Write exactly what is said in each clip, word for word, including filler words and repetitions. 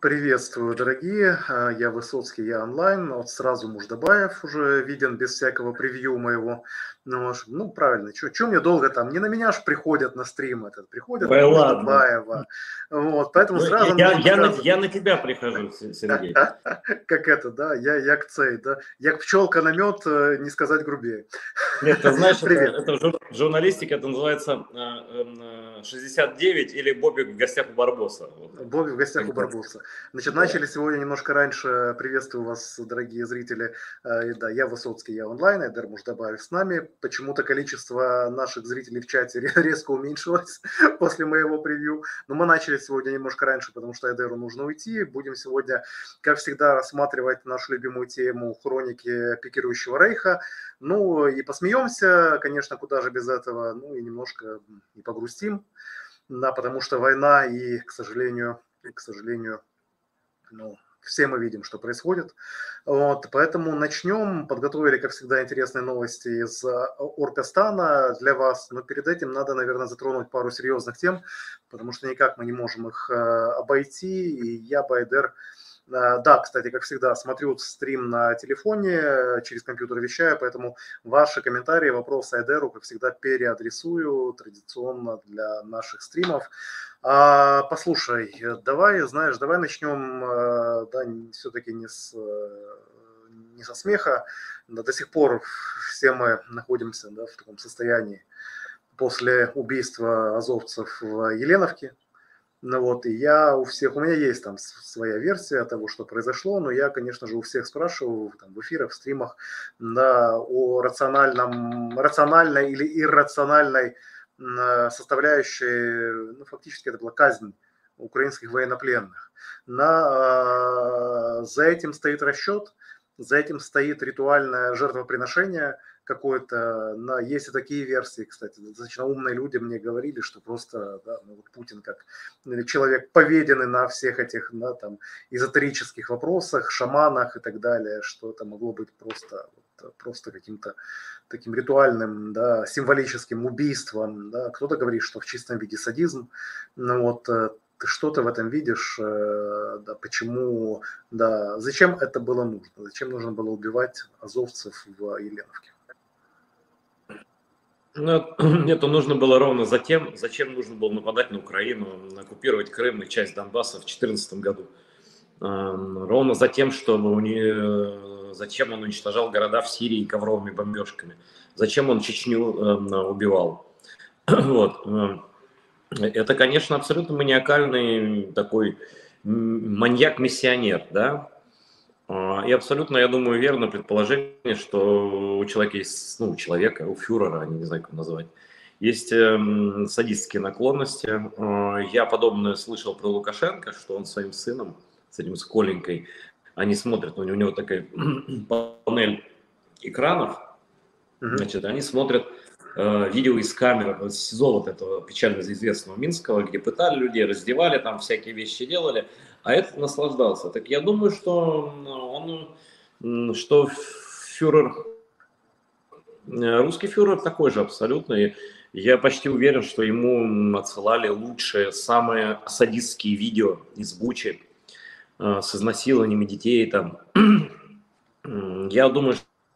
Приветствую, дорогие. А, Я Высоцкий, я онлайн. Вот сразу Муждабаев уже виден без всякого превью моего. Ну, аж- ну, правильно, что мне долго там? Не на меня ж приходят на стрим этот, приходят на Ой, ладно. Муждабаева. Вот, поэтому Ну, я, сразу я, нужно я на, сразу, я на тебя прихожу, С- Сергей. как это, да, я як цей, да, як пчелка на мед, э, не сказать грубее. Нет, ты знаешь, это, Привет. это в жур- журналистике это называется э, э, э, шестьдесят девять или Бобик в гостях у Барбоса. Вот, Бобби в гостях у когда- Барбоса. Значит, да. начали сегодня немножко раньше. Приветствую вас, дорогие зрители. Э, и Да, я Высоцкий, я онлайн, Эдер Муждабаев с нами. Почему-то количество наших зрителей в чате ре- резко уменьшилось после моего превью. Но мы начали сегодня немножко раньше, потому что Эдеру нужно уйти. Будем сегодня, как всегда, рассматривать нашу любимую тему хроники пикирующего рейха. Ну и посмеемся, конечно, куда же без этого. Ну и немножко и погрустим. Да, потому что война и, к сожалению, и, к сожалению, ну, все мы видим, что происходит. Вот, поэтому начнем. Подготовили, как всегда, интересные новости из э, Орпестана для вас. Но перед этим надо, наверное, затронуть пару серьезных тем, потому что никак мы не можем их э, обойти. И я, Байдер, э, да, кстати, как всегда, смотрю стрим на телефоне, э, через компьютер вещаю, поэтому ваши комментарии, вопросы Айдеру, как всегда, переадресую традиционно для наших стримов. А, послушай, э, давай, знаешь, давай начнем, э, да, все-таки не с, э, не со смеха. Да, до сих пор все мы находимся, да, в таком состоянии после убийства азовцев в Еленовке. Ну вот, и я у всех, у меня есть там с- своя версия того, что произошло, но я, конечно же, у всех спрашиваю там, в эфирах, в стримах, да, о рациональном, рациональной или иррациональной м, э, составляющей, ну, фактически это была казнь украинских военнопленных. На, э, за этим стоит расчет, за этим стоит ритуальное жертвоприношение какое-то. На, есть и такие версии, кстати, достаточно умные люди мне говорили, что просто, да, ну, вот Путин как человек поведенный на всех этих, да, там, эзотерических вопросах, шаманах и так далее, что это могло быть просто, вот, просто каким-то таким ритуальным, да, символическим убийством. Да. Кто-то говорит, что в чистом виде садизм. Ну, вот, э, ты что-то в этом видишь, э, да, почему, да, зачем это было нужно, зачем нужно было убивать азовцев в Еленовке? Ну, это нужно было ровно за тем, зачем нужно было нападать на Украину, оккупировать Крым и часть Донбасса в две тысячи четырнадцатом году. Эм, Ровно за тем, чтобы у нее, зачем он уничтожал города в Сирии ковровыми бомбежками, зачем он Чечню эм, убивал. Вот. эм, Это, конечно, абсолютно маниакальный такой м, маньяк-миссионер, да. А, И абсолютно, я думаю, верно предположение, что у человека есть, ну, у человека, у фюрера, не знаю, как его назвать, есть эм, садистские наклонности. А, Я подобное слышал про Лукашенко, что он своим сыном, с этим с Коленькой, они смотрят, у него, у него такая панель экранов, Мгм. значит, они смотрят э, видео из камер вот, СИЗО вот этого печально известного Минского, где пытали людей, раздевали, там всякие вещи делали, а этот наслаждался. Так я думаю, что м, он, м, что фюрер, э, русский фюрер такой же абсолютно, и я почти уверен, что ему м, отсылали лучшие, самые садистские видео из Бучи э, с изнасилованиями детей там. М, Я думаю,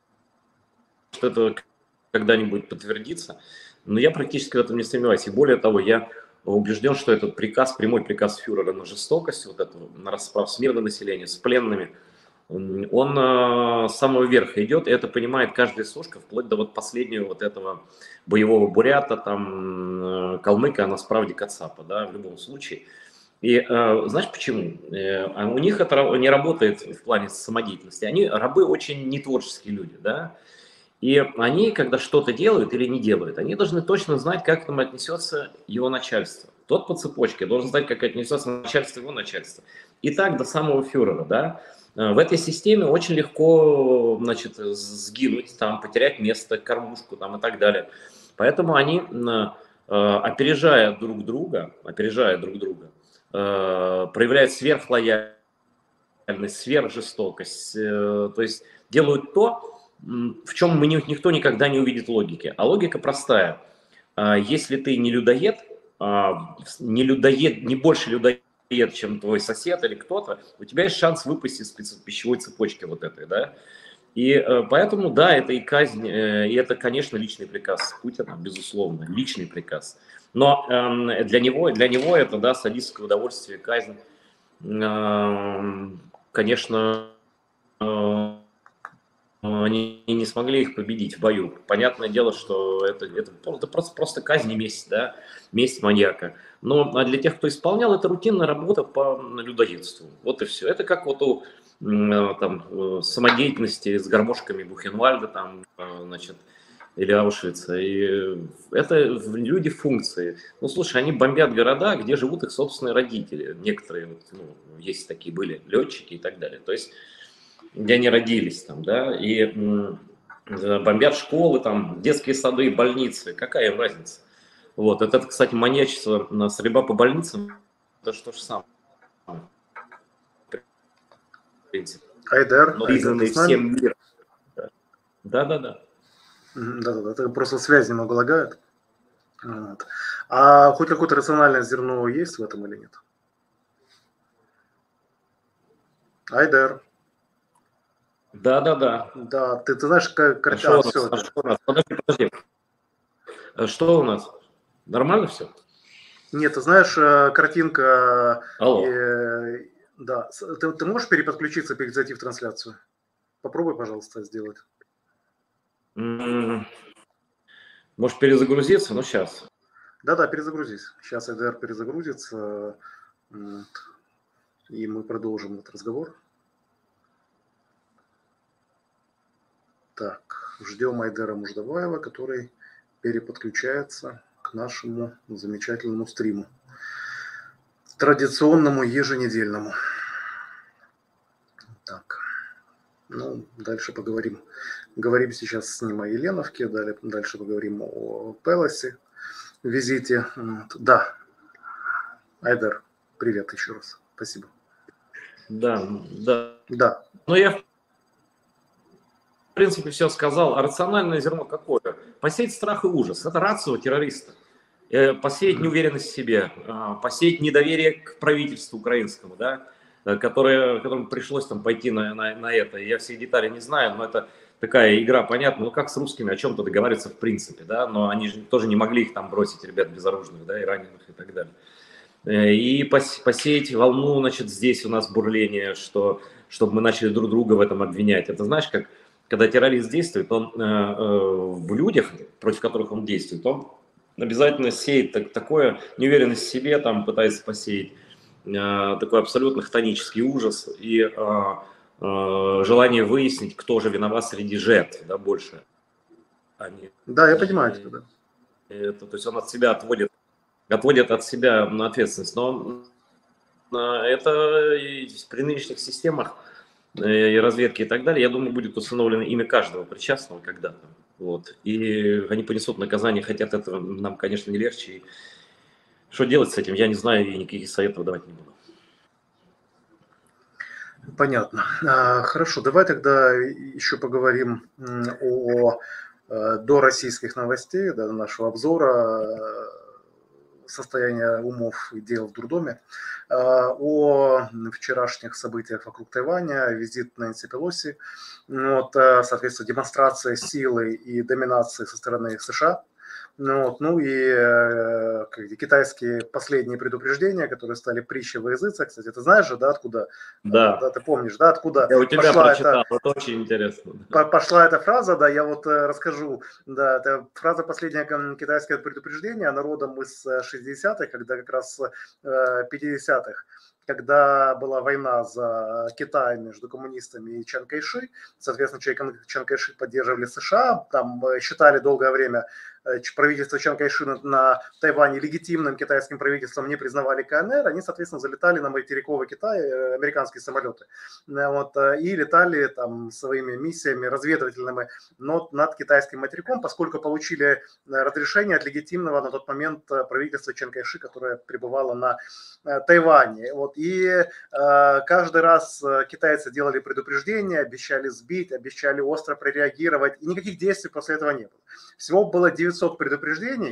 что это когда-нибудь подтвердится, но я практически в этом не сомневаюсь. И более того, я убежден, что этот приказ, прямой приказ фюрера на жестокость, вот эту, на расправу с мирным населением, с пленными, м, он э, с самого верха идет, и это понимает каждая сушка, вплоть до вот последнего вот этого боевого бурята, там, э, калмыка, а на справде кацапа, да, в любом случае. И э, знаешь почему? Э, а у них это ра- не работает в плане самодеятельности. Они рабы очень нетворческие люди, да. И они, когда что-то делают или не делают, они должны точно знать, как к этому отнесется его начальство. Тот по цепочке должен знать, как отнесется начальство его начальства. И так до самого фюрера, да. Э, В этой системе очень легко, значит, сгинуть, там, потерять место, кормушку там, и так далее. Поэтому они, м, э, опережая друг друга, опережая друг друга, э, проявляют сверхлояльность, сверхжестокость, э, то есть делают то, в чем мы, никто никогда не увидит логики. А логика простая. А, Если ты не людоед, а, не людоед, не больше людоед, чем твой сосед или кто-то, у тебя есть шанс выпасть из пищевой цепочки вот этой, да. И э, поэтому, да, это и казнь, э, и это, конечно, личный приказ Путина, безусловно, личный приказ. Но э, для него, для него это, да, садистское удовольствие, казнь, э, конечно, э, они не смогли их победить в бою. Понятное дело, что это, это, это просто, просто казнь и месть, да, месть маньяка. Но а для тех, кто исполнял, это рутинная работа по людоедству. Вот и все. Это как вот у там, самодеятельности с гармошками Бухенвальда, там, значит, или Аушвица. И это люди функции. Ну, слушай, они бомбят города, где живут их собственные родители. Некоторые, ну, есть такие были, летчики и так далее. То есть где они родились там, да, и м, бомбят школы, там, детские сады, больницы, какая им разница? Вот, это, кстати, маньячество, стрельба по больницам, это что же самое, в принципе. Айдар, Но Айдар, ты признанный с нами? всем миром. Да-да-да. Да-да-да, это просто связь немного лагает. Вот. А хоть какое-то рациональное зерно есть в этом или нет? Айдар. Да-да-да. Да, ты, ты знаешь, как А картина... что у А, нас? все, А что у нас? Подожди, подожди. А что у нас? Нормально все? Нет, ты знаешь, э, картинка... Алло. э, да, С- ты, ты можешь переподключиться, перезайти в трансляцию? Попробуй, пожалуйста, сделать. М, Может перезагрузиться? Ну, сейчас. Да-да, перезагрузись. Сейчас Айдар перезагрузится, вот, и мы продолжим этот разговор. Так, ждем Айдара Муждабаева, который переподключается к нашему замечательному стриму. Традиционному еженедельному. Так, ну, дальше поговорим. Говорим сейчас с ним о Еленовке, далее, дальше поговорим о Пелосе, визите. Вот. Да, Айдар, привет еще раз. Спасибо. Да, да. Да. Но я, в принципе, все сказал. А рациональное зерно какое? Посеять страх и ужас. Это рацио террориста. Э, Посеять неуверенность в себе, а, посеять недоверие к правительству украинскому, да, э, которое, которому пришлось там пойти на, на, на это. Я все детали не знаю, но это такая игра, понятно. Ну как с русскими о чем-то договариваться в принципе, да, но они же тоже не могли их там бросить, ребят безоружных, да, и раненых и так далее. Э, И пос- посеять волну, значит, здесь у нас бурление, что, чтобы мы начали друг друга в этом обвинять. Это знаешь, как когда террорист действует, он э, э, в людях, против которых он действует, он обязательно сеет так, такое неуверенность в себе, там пытается посеять э, такой абсолютно хтонический ужас и э, э, желание выяснить, кто же виноват среди жертв, да, больше. А не, Да, я понимаю тебя, да. это, то есть он от себя отводит, отводит от себя ответственность. Но это и при нынешних системах и разведки и так далее, я думаю, будет установлено имя каждого причастного когда-то. Вот. И они понесут наказание, хотят этого, нам, конечно, не легче. И что делать с этим, я не знаю и никаких советов давать не буду. Понятно. А, Хорошо, давай тогда еще поговорим о э, до российских новостей, да, нашего обзора э, состояния умов и дел в Дурдоме, а, о вчерашних событиях вокруг Тайваня, визит Нэнси Пелоси, вот, э, соответственно, демонстрация силы и доминации со стороны США. Ну, вот, ну и э, как, китайские последние предупреждения, которые стали притчей во языцах. Кстати, ты знаешь же, да, откуда, Да, да, ты помнишь, да, откуда я у тебя пошла прочитал, эта, это очень интересно. пошла эта фраза, да, я вот э, расскажу, да, это фраза «последнее китайское предупреждение», она родом из шестидесятых, когда как раз э, пятидесятых, когда была война за Китай между коммунистами и Чан Кайши, соответственно, Чан Кайши поддерживали США, там считали долгое время правительство Чан Кайши на, на Тайване легитимным китайским правительством, не признавали КНР, они, соответственно, залетали на материковый Китай, американские самолеты, вот, и летали там своими миссиями разведывательными над, над китайским материком, поскольку получили разрешение от легитимного на тот момент правительства Чан Кайши, которое пребывало на Тайване. Вот, и э, каждый раз китайцы делали предупреждения, обещали сбить, обещали остро прореагировать, и никаких действий после этого не было. Всего было девятьсот предупреждений,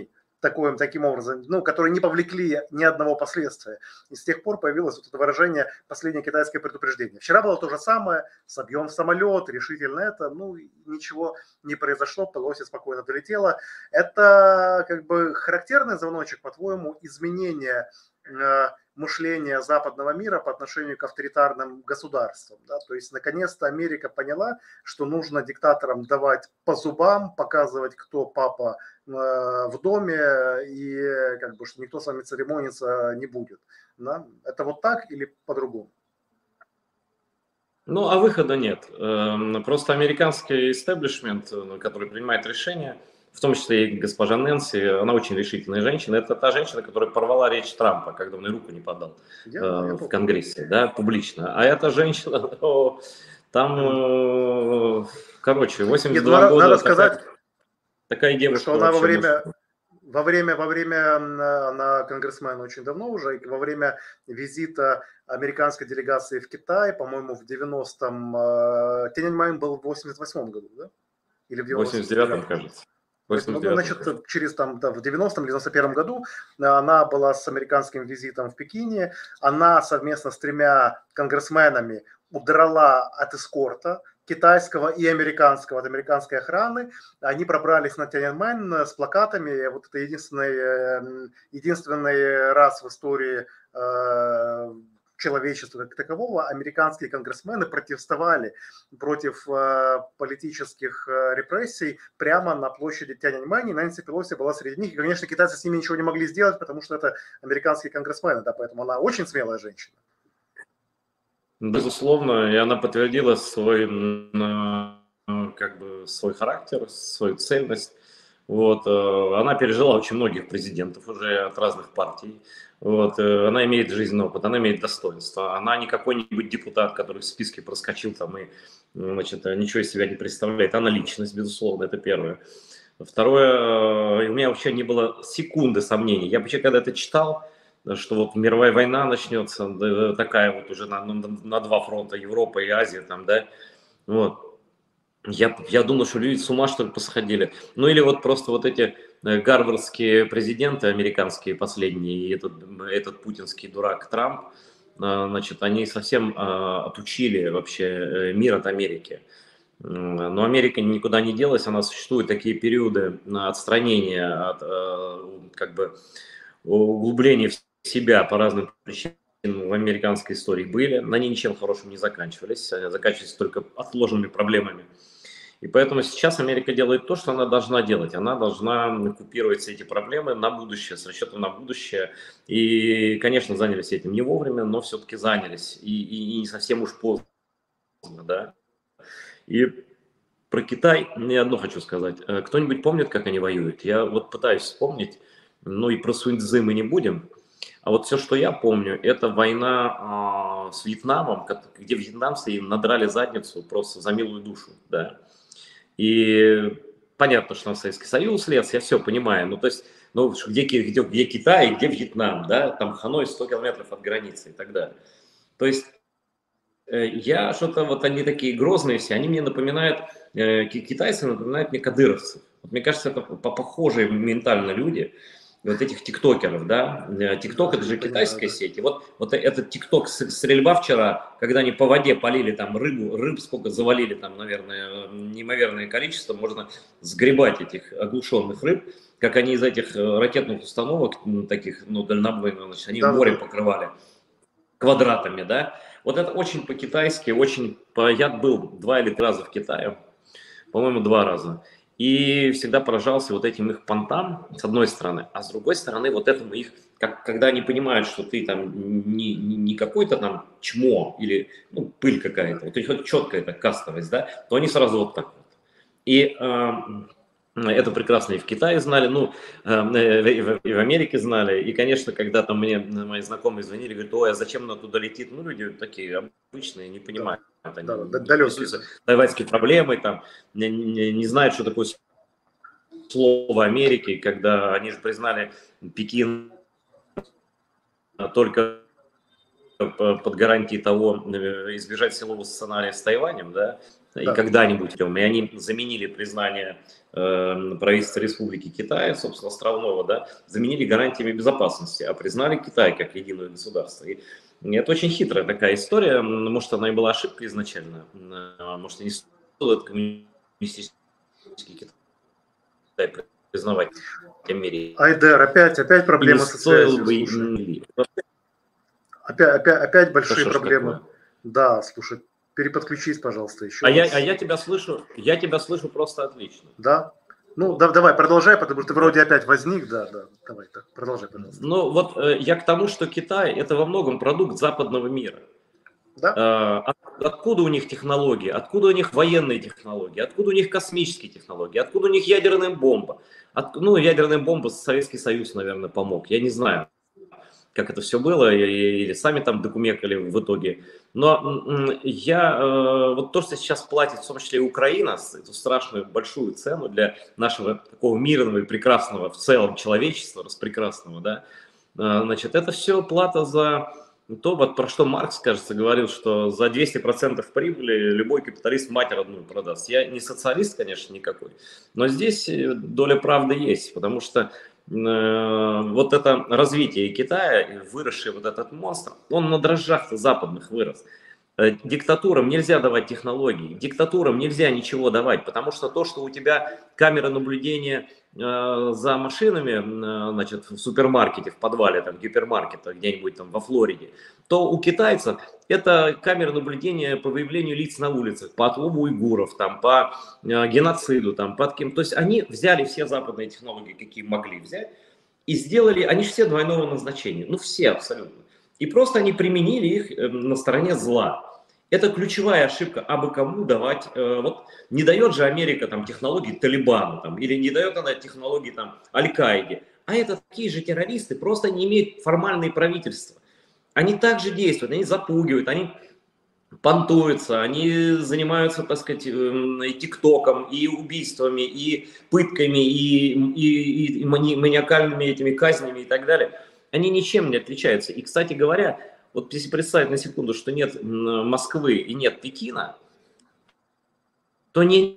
такой, таким образом, ну, которые не повлекли ни одного последствия. И с тех пор появилось вот это выражение «последнее китайское предупреждение». Вчера было то же самое, собьем самолет, решительно это, ну, ничего не произошло, Пелоси спокойно долетела. Это как бы характерный звоночек, по-твоему, изменения э, мышления западного мира по отношению к авторитарным государствам. Да? То есть, наконец-то Америка поняла, что нужно диктаторам давать по зубам, показывать, кто папа э, в доме, и как бы, что никто с вами церемониться не будет. Да? Это вот так или по-другому? Ну, а выхода нет. Эм, Просто американский истеблишмент, э, который принимает решения, в том числе и госпожа Нэнси, она очень решительная женщина. Это та женщина, которая порвала речь Трампа, когда он ей руку не подал Я, э, я в Конгрессе, да, публично. А эта женщина, о, там, Мгм. э, короче, Нет, восемьдесят ну, два надо, надо года, сказать, такая, такая девушка что она во вообще время, мужчина. во время, во время, м, она конгрессмен очень давно уже, и во время визита американской делегации в Китай, по-моему, в девяностом, э, Тяньаньмэнь был в восемьдесят восьмом году, да? Или в В восемьдесят восемьдесят девятом, девятом? кажется. В Ну, восемьдесят ну, девятом, значит, кажется. через там, да, в девяностом или девяносто первом году она была с американским визитом в Пекине. Она совместно с тремя конгрессменами удрала от эскорта китайского и американского, от американской охраны. Они пробрались на Тяньаньмэнь с плакатами. Вот это единственный, единственный раз в истории э, человечества как такового американские конгрессмены протестовали против э, политических э, репрессий прямо на площади Тяньаньмэнь, и Нэнси Пелоси была среди них. И, конечно, китайцы с ними ничего не могли сделать, потому что это американские конгрессмены, да, поэтому она очень смелая женщина. Безусловно, и она подтвердила свой, м, э, как бы, свой характер, свою цельность. Вот, э, она пережила очень многих президентов уже от разных партий. Вот, э, она имеет жизненный опыт, она имеет достоинство. Она не какой-нибудь депутат, который в списке проскочил там и, значит, ничего из себя не представляет. Она личность, безусловно, это первое. Второе, э, у меня вообще не было секунды сомнений. Я вообще когда это читал, что вот мировая война начнется, да, такая вот уже на, на, на два фронта, Европа и Азия там, да, вот. Я, я думал, что люди с ума, что ли, посходили. Ну, или вот просто вот эти э, гарвардские президенты американские последние, и этот, этот путинский дурак Трамп, э, значит, они совсем э, отучили вообще э, мир от Америки. Но Америка никуда не делась, она существует такие периоды отстранения от э, как бы углубления в себя по разным причинам в американской истории были, но они ничем хорошим не заканчивались, они заканчивались только отложенными проблемами. И поэтому сейчас Америка делает то, что она должна делать. Она должна купировать все эти проблемы на будущее, с расчетом на будущее. И, конечно, занялись этим не вовремя, но все-таки занялись. И, и, и не совсем уж поздно, да. И про Китай я одно хочу сказать. Э, Кто-нибудь помнит, как они воюют? Я вот пытаюсь вспомнить, ну и про Сунь-Цзы мы не будем. А вот все, что я помню, это война а, с Вьетнамом, ко- где вьетнамцы им надрали задницу просто за милую душу, да. И понятно, что на Советский Союз лез, я все понимаю. Ну, то есть, ну, где, Ки- где, где Китай, где Вьетнам, да, там Ханой сто километров от границы и так далее. То есть, э, я что-то, вот они такие грозные все, они мне напоминают, э, ки- китайцы напоминают мне кадыровцев. Вот мне кажется, это по- похожие ментально люди, вот этих тиктокеров, да. Э, Тикток Да, это же понимаю, китайская да. сеть. И вот, вот этот тикток с- стрельба вчера, когда они по воде полили там рыбу, рыб сколько завалили там, наверное, неимоверное количество, можно сгребать этих оглушенных рыб, как они из этих э, ракетных установок, м, таких, ну, дальнобойных, значит, они Да, да, море да. покрывали квадратами, да. Вот это очень по-китайски, очень... По... Я был два или три раза в Китае, по-моему, два раза. И всегда поражался вот этим их понтам, с одной стороны, а с другой стороны вот этому их, как, когда они понимают, что ты там не, не, не какой-то там чмо или ну, пыль какая-то, вот у них четкая эта кастовость, да, то они сразу вот так вот. И э, это прекрасно и в Китае знали, ну, э, и в и в Америке знали. И, конечно, когда там мне мои знакомые звонили, говорят, ой, а зачем она туда летит? Ну, люди такие обычные, не Да, понимают, они да, да, не далекие, интересуются да. тайваньской проблемой, там, не, не, не знают, что такое слово Америки, когда они же признали Пекин только под гарантией того, избежать силового сценария с Тайванем, да, и Да. когда-нибудь, и они заменили признание э, правительства Республики Китай, собственно, островного, да, заменили гарантиями безопасности, а признали Китай как единое государство. И это очень хитрая такая история, может, она и была ошибкой изначально, может, и не стоило этот коммунистический Китай признавать в мире. Айдер, опять, опять проблемы со связью, бы... слушай. Опять, опять, опять большие проблемы. Да, слушай, переподключись, пожалуйста, еще а раз. Я, а я тебя слышу, я тебя слышу просто отлично. Да? Ну, да, давай, продолжай, потому что ты вроде опять возник, да, да, давай, так, продолжай, пожалуйста. Ну, вот э, я к тому, что Китай – это во многом продукт западного мира. Да? От, откуда у них технологии, откуда у них военные технологии, откуда у них космические технологии, откуда у них ядерная бомба. От, ну, ядерная бомба Советский Союз, наверное, помог, я не знаю, как это все было, или сами там докумекали в итоге. Но я, вот то, что сейчас платит, в том числе и Украина, эту страшную большую цену для нашего такого мирного и прекрасного в целом человечества, распрекрасного, да, значит, это все плата за то, вот про что Маркс, кажется, говорил, что за двести процентов прибыли любой капиталист мать родную продаст. Я не социалист, конечно, никакой, но здесь доля правды есть, потому что вот это развитие Китая, выросший вот этот монстр, он на дрожжах западных вырос. Диктатурам нельзя давать технологии, диктатурам нельзя ничего давать, потому что то, что у тебя камера наблюдения э, за машинами, э, значит, в супермаркете, в подвале, там, гипермаркета, где-нибудь там во Флориде, то у китайцев это камера наблюдения по выявлению лиц на улицах, по отлову уйгуров, там, по э, геноциду, там, по таким. То есть они взяли все западные технологии, какие могли взять, и сделали, они же все двойного назначения, ну все абсолютно. И просто они применили их на стороне зла. Это ключевая ошибка, абы кому давать. Э, вот не дает же Америка там технологии Талибану, там, или не дает она технологии там Аль-Каиде. А это такие же террористы, просто не имеют формальные правительства. Они также действуют, они запугивают, они понтуются, они занимаются, так сказать, и тиктоком, и убийствами, и пытками, и, и, и маниакальными этими казнями и так далее. Они ничем не отличаются. И, кстати говоря, вот если представить на секунду, что нет Москвы и нет Пекина, то ни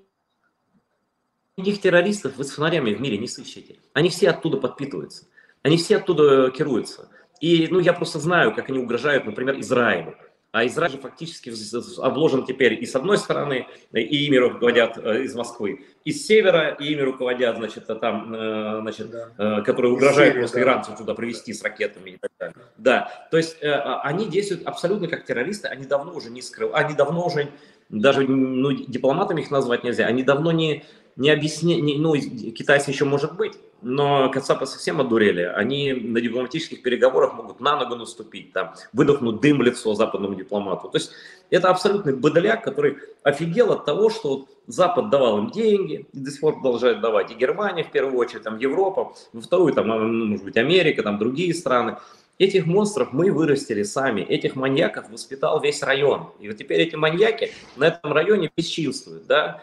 этих террористов вы с фонарями в мире не сыщете. Они все оттуда подпитываются. Они все оттуда керуются. И ну, я просто знаю, как они угрожают, например, Израилю. А Израиль же фактически обложен теперь и с одной стороны, и ими руководят из Москвы, и с севера, и ими руководят, значит, там, значит, да. которые угрожают Сирии, просто да. иранцев туда привезти с ракетами и так далее. Да, то есть они действуют абсолютно как террористы, они давно уже не скрывают, они давно уже, даже ну, дипломатами их назвать нельзя, они давно не, не объясняют, ну, китайцы еще может быть, но кацапы совсем одурели. Они на дипломатических переговорах могут на ногу наступить, там, выдохнуть дым в лицо западному дипломату. То есть это абсолютный быдляк, который офигел от того, что Запад давал им деньги, и до сих пор продолжает давать. И Германия в первую очередь, там, Европа, во вторую, там, может быть, Америка, там, другие страны. Этих монстров мы вырастили сами, этих маньяков воспитал весь район. И вот теперь эти маньяки на этом районе бесчинствуют, да,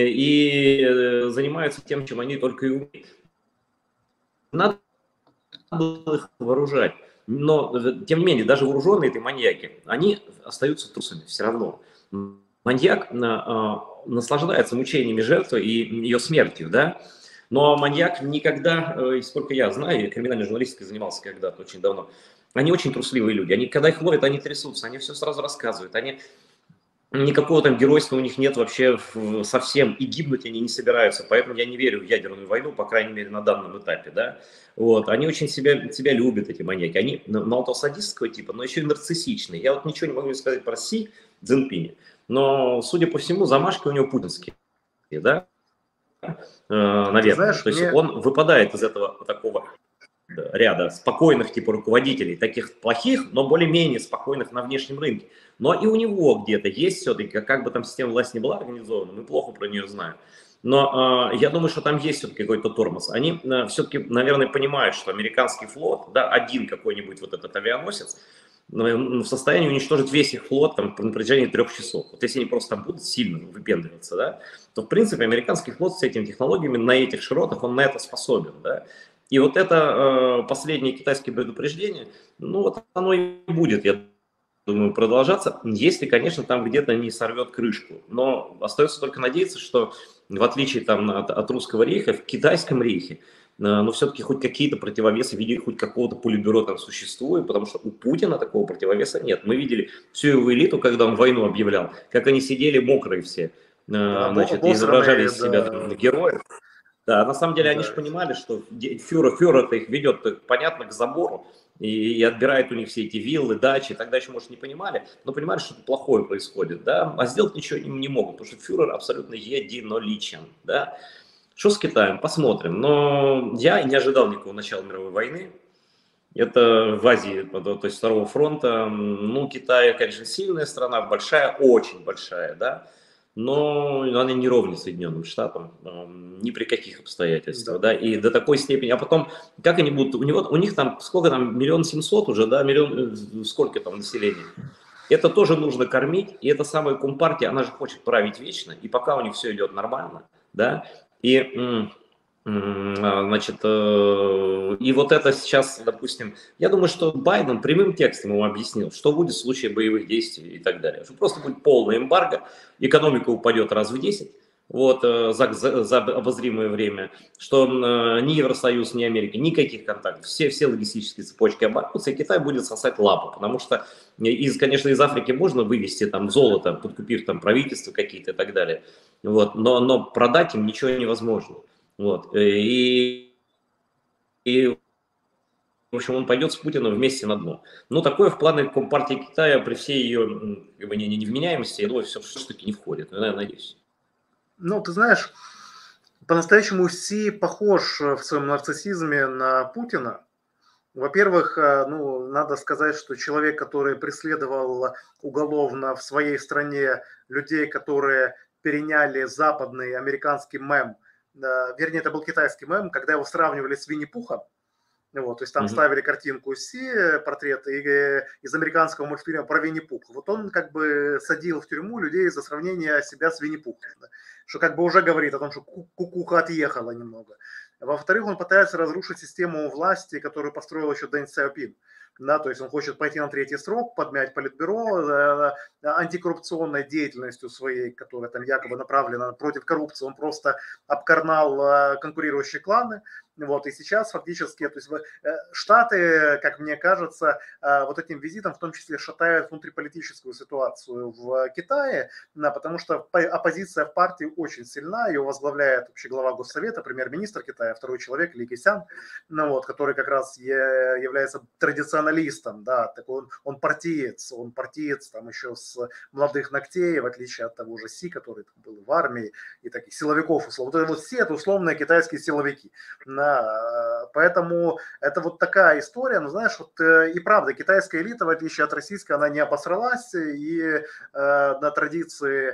и занимаются тем, чем они только и умеют. Надо было их вооружать. Но, тем не менее, даже вооруженные эти маньяки, они остаются трусами все равно. Маньяк а, наслаждается мучениями жертвы и ее смертью, да? Но маньяк никогда, сколько я знаю, я криминальной журналистикой занимался когда-то очень давно, они очень трусливые люди. Они, когда их ловят, они трясутся, они все сразу рассказывают. Они... Никакого там геройства у них нет вообще совсем, и гибнуть они не собираются, поэтому я не верю в ядерную войну, по крайней мере, на данном этапе, да. Вот, они очень себя, себя любят, эти маньяки, они мало того садистского типа, но еще и нарциссичные. Я вот ничего не могу сказать про Си Цзиньпиня, но, судя по всему, замашки у него путинские, да, э, наверное. Знаешь, то есть мне... он выпадает из этого такого ряда спокойных типа руководителей, таких плохих, но более-менее спокойных на внешнем рынке. Но и у него где-то есть все-таки, как бы там система власти не была организована, мы плохо про нее знаем. Но э, я думаю, что там есть все-таки какой-то тормоз. Они э, все-таки, наверное, понимают, что американский флот, да, один какой-нибудь вот этот авианосец, э, в состоянии уничтожить весь их флот там, на протяжении трех часов. Вот если они просто там будут сильно выпендриваться, да, то, в принципе, американский флот с этими технологиями на этих широтах, он на это способен, да. И вот это э, последнее китайское предупреждение, ну вот оно и будет, я думаю, продолжаться, если, конечно, там где-то не сорвет крышку. Но остается только надеяться, что в отличие там, от, от русского рейха, в китайском рейхе, но все-таки хоть какие-то противовесы в виде хоть какого-то политбюро там существует, потому что у Путина такого противовеса нет. Мы видели всю его элиту, когда он войну объявлял, как они сидели мокрые все, Да, значит, и изображали обосранные, из себя да, там, героев. Да, на самом деле они же да. понимали, что фюрер, фюрер-то их ведет, понятно, к забору, и, и отбирает у них все эти виллы, дачи, тогда еще, может, не понимали, но понимали, что что-то плохое происходит, да, а сделать ничего им не могут, потому что фюрер абсолютно единоличен, да. Что с Китаем? Посмотрим, но я не ожидал никакого начала мировой войны, это в Азии, то есть второго фронта, ну, Китай, конечно, сильная страна, большая, очень большая, да, но она не ровня Соединенным Штатам, ни при каких обстоятельствах, Да. да, и до такой степени, а потом, как они будут, у него, у них там, сколько там, миллион семьсот уже, да, миллион, сколько там населения, это тоже нужно кормить, и эта самая Компартия, она же хочет править вечно, и пока у них все идет нормально, да, и... Значит, и вот это сейчас, допустим, я думаю, что Байден прямым текстом ему объяснил, что будет в случае боевых действий и так далее. Что просто будет полная эмбарго, экономика упадет раз в десять, вот, за, за, за обозримое время, что ни Евросоюз, ни Америка, никаких контактов, все, все логистические цепочки оборвутся, и Китай будет сосать лапу, потому что, из, конечно, из Африки можно вывести там золото, подкупив там правительства какие-то и так далее, вот, но, но продать им ничего невозможно. Вот. И, и, в общем, он пойдет с Путиным вместе на дно. Но такое в планы Компартии Китая при всей ее как бы, невменяемости, я думаю, все все-таки не входит. Я надеюсь. Ну, ты знаешь, по-настоящему Си похож в своем нарциссизме на Путина. Во-первых, ну, надо сказать, что человек, который преследовал уголовно в своей стране людей, которые переняли западный американский мем, вернее, это был китайский мем, когда его сравнивали с Винни-Пухом. Вот, то есть там Мгм. ставили картинку Си, портрет и, из американского мультфильма про Винни-Пуха. Вот он как бы садил в тюрьму людей за сравнение себя с Винни-Пухом. Да? Что как бы уже говорит о том, что кукуха отъехала немного. Во-вторых, он пытается разрушить систему власти, которую построил еще Дэн Сяопин. Да, то есть он хочет пойти на третий срок, подмять политбюро э, антикоррупционной деятельностью своей, которая там якобы направлена против коррупции. Он просто обкарнал э, конкурирующие кланы. Вот, и сейчас фактически, то есть Штаты, как мне кажется, вот этим визитом в том числе шатают внутриполитическую ситуацию в Китае, потому что оппозиция в партии очень сильна, ее возглавляет вообще глава Госсовета, премьер-министр Китая, второй человек Ли Кэсян, ну, вот, который как раз является традиционалистом, да, такой он, он партиец, он партиец там еще с молодых ногтей, в отличие от того же Си, который там был в армии, и таких силовиков, условно. Вот это вот Си, это условные китайские силовики. Поэтому это вот такая история, ну знаешь, вот и правда, китайская элита, в отличие от российской, она не обосралась, и э, на традиции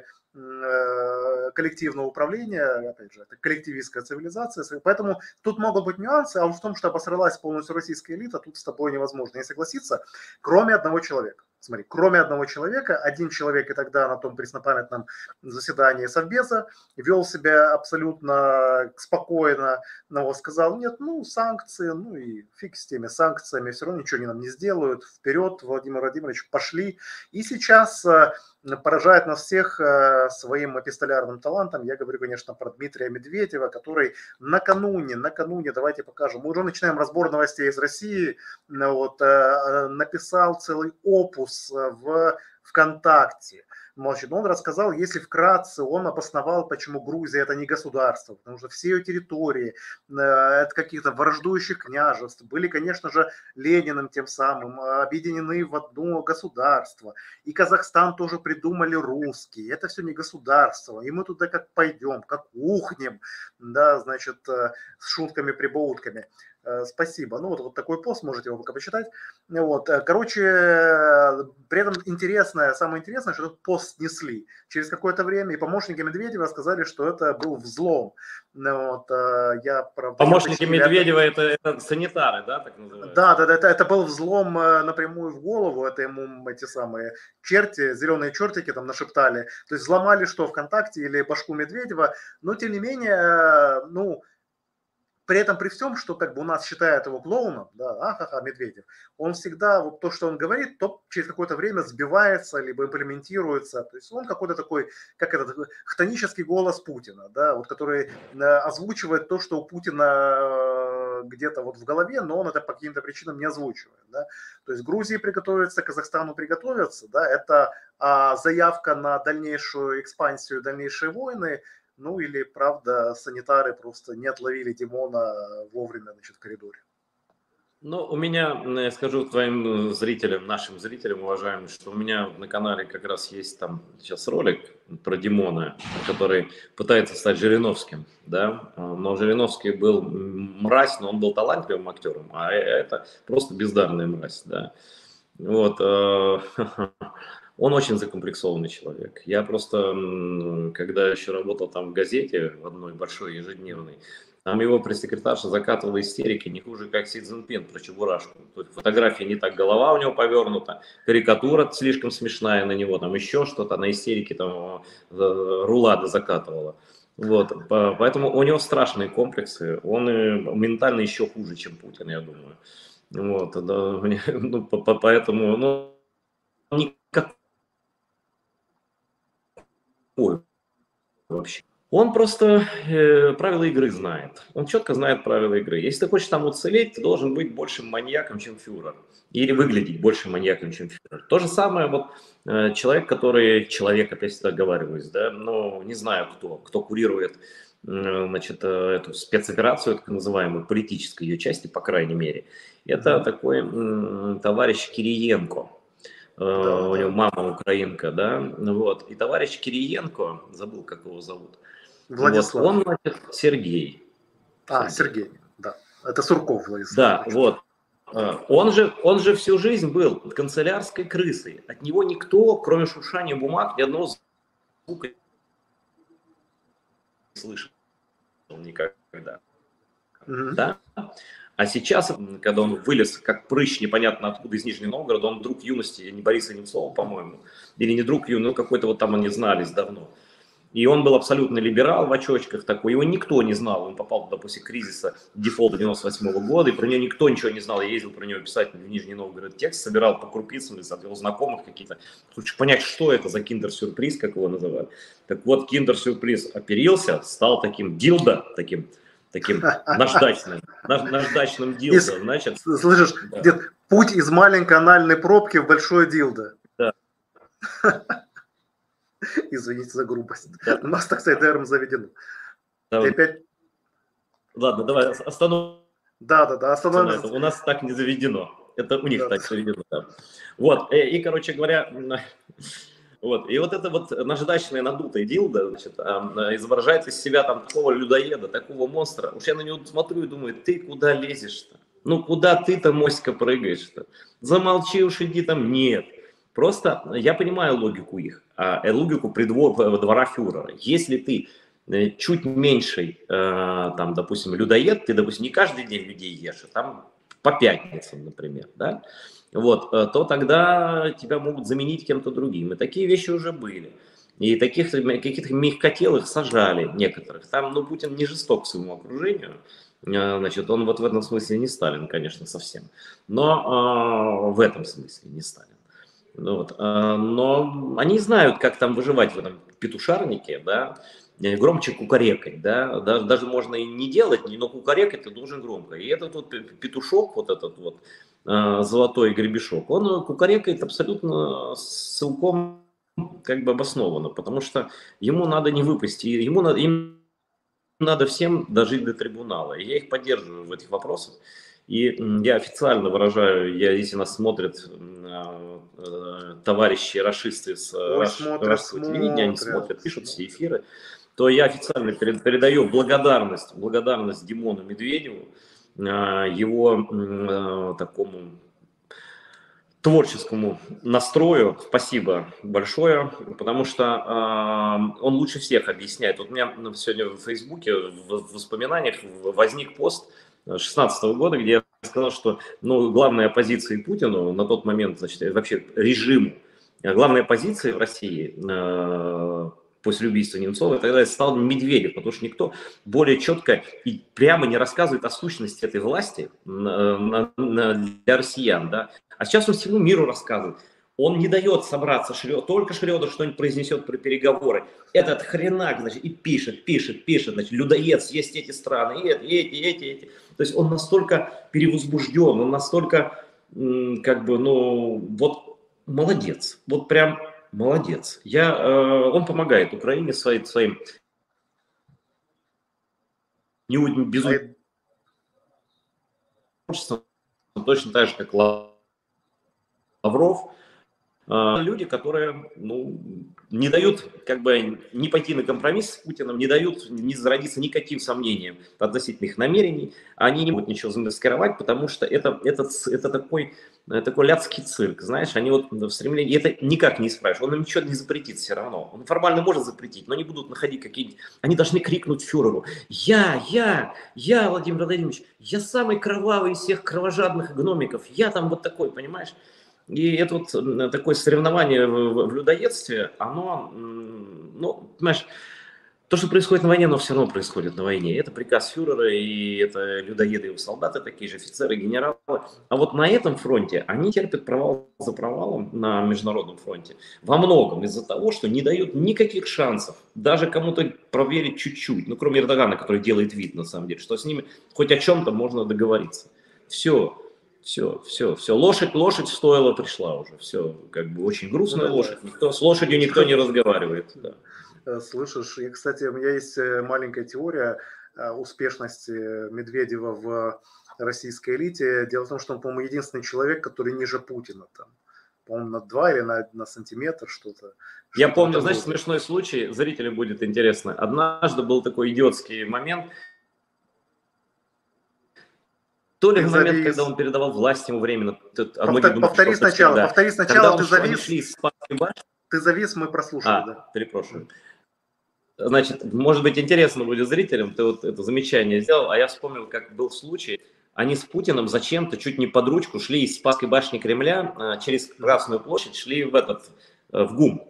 э, коллективного управления, опять же, это коллективистская цивилизация, поэтому тут могут быть нюансы, а вот в том, что обосралась полностью российская элита, тут с тобой невозможно не согласиться, кроме одного человека. Смотри, кроме одного человека, один человек и тогда на том преснопамятном заседании Совбеза вел себя абсолютно спокойно, но сказал, нет, ну, санкции, ну и фиг с теми санкциями, все равно ничего они нам не сделают, вперед, Владимир Владимирович, пошли. И сейчас поражает нас всех своим эпистолярным талантом. Я говорю, конечно, про Дмитрия Медведева, который накануне, накануне, давайте покажем, мы уже начинаем разбор новостей из России, вот, написал целый опус в ВКонтакте. Значит, он рассказал, если вкратце, он обосновал, почему Грузия это не государство, потому что все ее территории, это каких-то враждующих княжеств, были, конечно же, Лениным тем самым объединены в одно государство. И Казахстан тоже придумали русские, это все не государство, и мы туда как пойдем, как ухнем, да, значит, с шутками-прибаутками. Спасибо. Ну вот, вот такой пост, можете его пока почитать. Вот. Короче, при этом интересное, самое интересное, что этот пост снесли через какое-то время, и помощники Медведева сказали, что это был взлом. Вот. Я, правда, Помощники Медведева это, это санитары, да, так называемые? Да, да, да, это, это был взлом напрямую в голову, это ему эти самые черти, зеленые чертики там нашептали. То есть взломали что, ВКонтакте или башку Медведева, но тем не менее, ну, при этом, при всем, что как бы у нас считают его клоуном, да, ахаха, Медведев, он всегда, вот то, что он говорит, то через какое-то время сбивается, либо имплементируется. То есть он какой-то такой, как этот, хтонический голос Путина, да, вот, который озвучивает то, что у Путина где-то вот в голове, но он это по каким-то причинам не озвучивает. Да. То есть Грузии приготовиться, Казахстану приготовиться, да, это а, заявка на дальнейшую экспансию, дальнейшие войны. Ну или, правда, санитары просто не отловили Димона вовремя, значит, в коридоре. Ну, у меня, я скажу твоим зрителям, нашим зрителям, уважаемым, что у меня на канале как раз есть там сейчас ролик про Димона, который пытается стать Жириновским, да, но Жириновский был мразь, но он был талантливым актером, а это просто бездарная мразь, да. Вот, он очень закомплексованный человек. Я просто, когда еще работал там в газете, в одной большой ежедневной, там его пресс-секретарша закатывала истерики не хуже, как Си Цзиньпин про Чебурашку. Фотография не так, голова у него повернута, карикатура слишком смешная на него, там еще что-то, на истерике там рулады закатывала. Вот, поэтому у него страшные комплексы, он ментально еще хуже, чем Путин, я думаю. Вот, да, ну, поэтому, ну, никакой вообще. Он просто э, правила игры знает. Он четко знает правила игры. Если ты хочешь там уцелеть, ты должен быть большим маньяком, чем фюрер. Или выглядеть большим маньяком, чем фюрер. То же самое вот э, человек, который, человек, опять всегда оговариваюсь, да, но не знаю кто, кто курирует э, значит, э, эту спецоперацию, так называемую, политической ее части, по крайней мере. Это mm-hmm. такой э, товарищ Кириенко. Да, у него да. мама украинка, да, вот. И товарищ Кириенко, забыл, как его зовут. Владислав. Вот, он, значит, Сергей. А, Сергей. Сергей, да. Это Сурков Владислав. Да, вот. Он же, он же всю жизнь был канцелярской крысой. От него никто, кроме шуршания бумаг, ни одного звука не слышал никогда. Mm-hmm. Да? А сейчас, когда он вылез, как прыщ, непонятно откуда, из Нижнего Новгорода, он друг юности, не Бориса Немцова, по-моему, или не друг юности, ну какой-то вот там они знались давно. И он был абсолютно либерал в очочках такой, его никто не знал, он попал туда после кризиса дефолта девяносто восьмого года, и про него никто ничего не знал, я ездил про него писать в Нижний Новгород текст, собирал по крупицам, от его знакомых какие-то, хочу понять, что это за киндер-сюрприз, как его называют. Так вот, киндер-сюрприз оперился, стал таким дилдо, таким, таким наждачным, наждачным дилдо, значит. Слышишь, да. Дед, путь из маленькой анальной пробки в большое дилдо. Да. Извините за грубость. Да. У нас, так сказать, термин заведено. Да. Опять... Ладно, давай остановимся. Да, да, да, остановимся. У нас так не заведено. Это у них да. так заведено. Да. Вот, и, и, короче говоря, вот, и вот это вот наждачное надутое дилдо, значит, изображает из себя там такого людоеда, такого монстра. Уж я на него смотрю и думаю, ты куда лезешь-то? Ну, куда ты-то, моська, прыгаешь-то? Замолчи уж, иди там. Нет. Просто я понимаю логику их, логику придвор, двора фюрера. Если ты чуть меньший, там, допустим, людоед, ты, допустим, не каждый день людей ешь, а там по пятницам, например, да, вот, то тогда тебя могут заменить кем-то другим. И такие вещи уже были. И таких каких-то мягкотелых сажали некоторых. Там, ну, Путин не жесток к своему окружению. Значит, он вот в этом смысле не Сталин, конечно, совсем. Но э, в этом смысле не Сталин. Вот. Но они знают, как там выживать в этом петушарнике, да, громче кукарекать, да, даже, даже можно и не делать, но кукарекать ты должен громко. И этот вот петушок, вот этот вот золотой гребешок, он кукарекает абсолютно целиком как бы обоснованно, потому что ему надо не выпасть, ему надо, им надо всем дожить до трибунала. И я их поддерживаю в этих вопросах. И я официально выражаю, я, если нас смотрят э, э, товарищи рашисты с рашского телевидения, они смотрят, пишут все эфиры, то я официально перед, передаю благодарность, благодарность Димону Медведеву, э, его э, такому творческому настрою. Спасибо большое, потому что э, он лучше всех объясняет. Вот у меня сегодня в Фейсбуке в воспоминаниях возник пост две тысячи шестнадцатого года, где я сказал, что ну, главная оппозиция Путину на тот момент, значит, вообще режиму, главная оппозиция в России э, после убийства Немцова, тогда это стал Медведев, потому что никто более четко и прямо не рассказывает о сущности этой власти на, на, на, для россиян, да. А сейчас он всему миру рассказывает. Он не дает собраться, Шрё, только Шрёдер что-нибудь произнесет про переговоры. Этот хренак, значит, и пишет, пишет, пишет, значит, людоед, есть эти страны, и эти, и эти, и эти, эти. То есть он настолько перевозбужден, он настолько, как бы, ну, вот, молодец, вот прям молодец. Я, э, он помогает Украине своим, своим не безумным творчеством, точно так же, как Лавров. Люди, которые, ну, не дают, как бы, не пойти на компромисс с Путиным, не дают не зародиться никаким сомнениям относительно их намерений, они не могут ничего замаскировать, потому что это, это, это такой, такой ляцкий цирк, знаешь, они вот в стремлении, это никак не исправишь, он им ничего не запретит все равно, он формально может запретить, но они будут находить какие-нибудь, они должны крикнуть фюреру: я, я, я, Владимир Владимирович, я самый кровавый из всех кровожадных гномиков, я там вот такой, понимаешь? И это вот такое соревнование в, в людоедстве, оно, ну, понимаешь, то, что происходит на войне, оно все равно происходит на войне. Это приказ фюрера, и это людоеды и солдаты, такие же офицеры, генералы. А вот на этом фронте они терпят провал за провалом на международном фронте. Во многом из-за того, что не дают никаких шансов даже кому-то проверить чуть-чуть, ну, кроме Эрдогана, который делает вид, на самом деле, что с ними хоть о чем-то можно договориться. Все. Все, все, все. Лошадь, лошадь стоила, пришла уже. Все, как бы очень грустная лошадь. Никто, с лошадью никто не разговаривает. Да. Слышишь, и, кстати, у меня есть маленькая теория успешности Медведева в российской элите. Дело в том, что он, по-моему, единственный человек, который ниже Путина там. По-моему, на два или на, на сантиметр что-то. Я что помню, знаешь, смешной случай, зрителям будет интересно. Однажды был такой идиотский момент. То ли в момент, когда он передавал власть ему временно. Повтори, думают, повтори сначала, всегда. повтори сначала, ты завис. Шли из ты завис, мы прослушали. А, да. Перепрошую. Значит, может быть, интересно будет зрителям, ты вот это замечание сделал, а я вспомнил, как был случай, они с Путиным зачем-то чуть не под ручку шли из Спасской башни Кремля через Красную площадь, шли в этот, в ГУМ.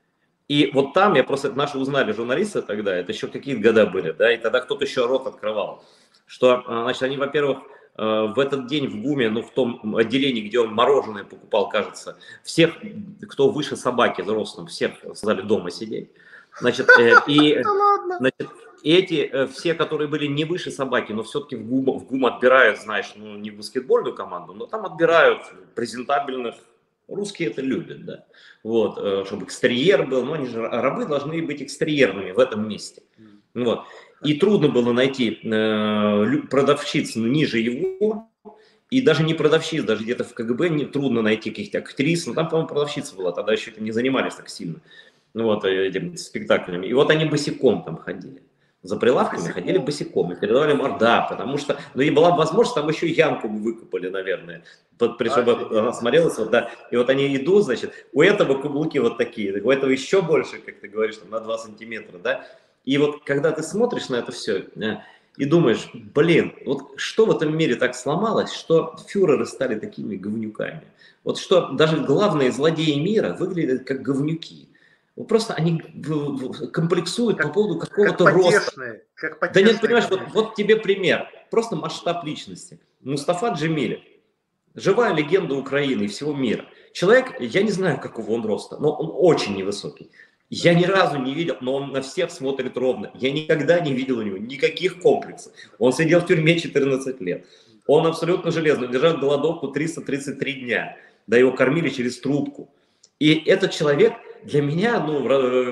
И вот там, я просто, наши узнали журналисты тогда, это еще какие-то года были, да, и тогда кто-то еще рот открывал, что, значит, они, во-первых, в этот день в ГУМе, ну, в том отделении, где он мороженое покупал, кажется, всех, кто выше собаки взрослым, всех сказали дома сидеть. Значит, э, и, значит, эти, все, которые были не выше собаки, но все-таки в ГУМ, в ГУМ отбирают, знаешь, ну, не в баскетбольную команду, но там отбирают презентабельных. Русские это любят, да. Вот, чтобы экстерьер был, но они же, рабы должны быть экстерьерными в этом месте. Вот. И трудно было найти э, продавщиц ниже его, и даже не продавщиц, даже где-то в КГБ не трудно найти каких-то актрис, но там, по-моему, продавщица была, тогда еще этим не занимались так сильно, вот, этими спектаклями. И вот они босиком там ходили, за прилавками босиком? Ходили босиком, и передавали мор, да, потому что, ну и была возможность, там еще ямку бы выкопали, наверное, чтобы она смотрелась, вот, да, и вот они идут, значит, у этого каблуки вот такие, у этого еще больше, как ты говоришь, там, на два сантиметра, да. И вот когда ты смотришь на это все и думаешь, блин, вот что в этом мире так сломалось, что фюреры стали такими говнюками. Вот что даже главные злодеи мира выглядят как говнюки. Вот просто они комплексуют как, по поводу какого-то роста. Как да нет, понимаешь, вот, вот тебе пример. Просто масштаб личности. Мустафа Джемилев. Живая легенда Украины и всего мира. Человек, я не знаю, какого он роста, но он очень невысокий. Я ни разу не видел, но он на всех смотрит ровно. Я никогда не видел у него никаких комплексов. Он сидел в тюрьме четырнадцать лет. Он абсолютно железный, держал голодовку триста тридцать три дня. Да, его кормили через трубку. И этот человек для меня, ну,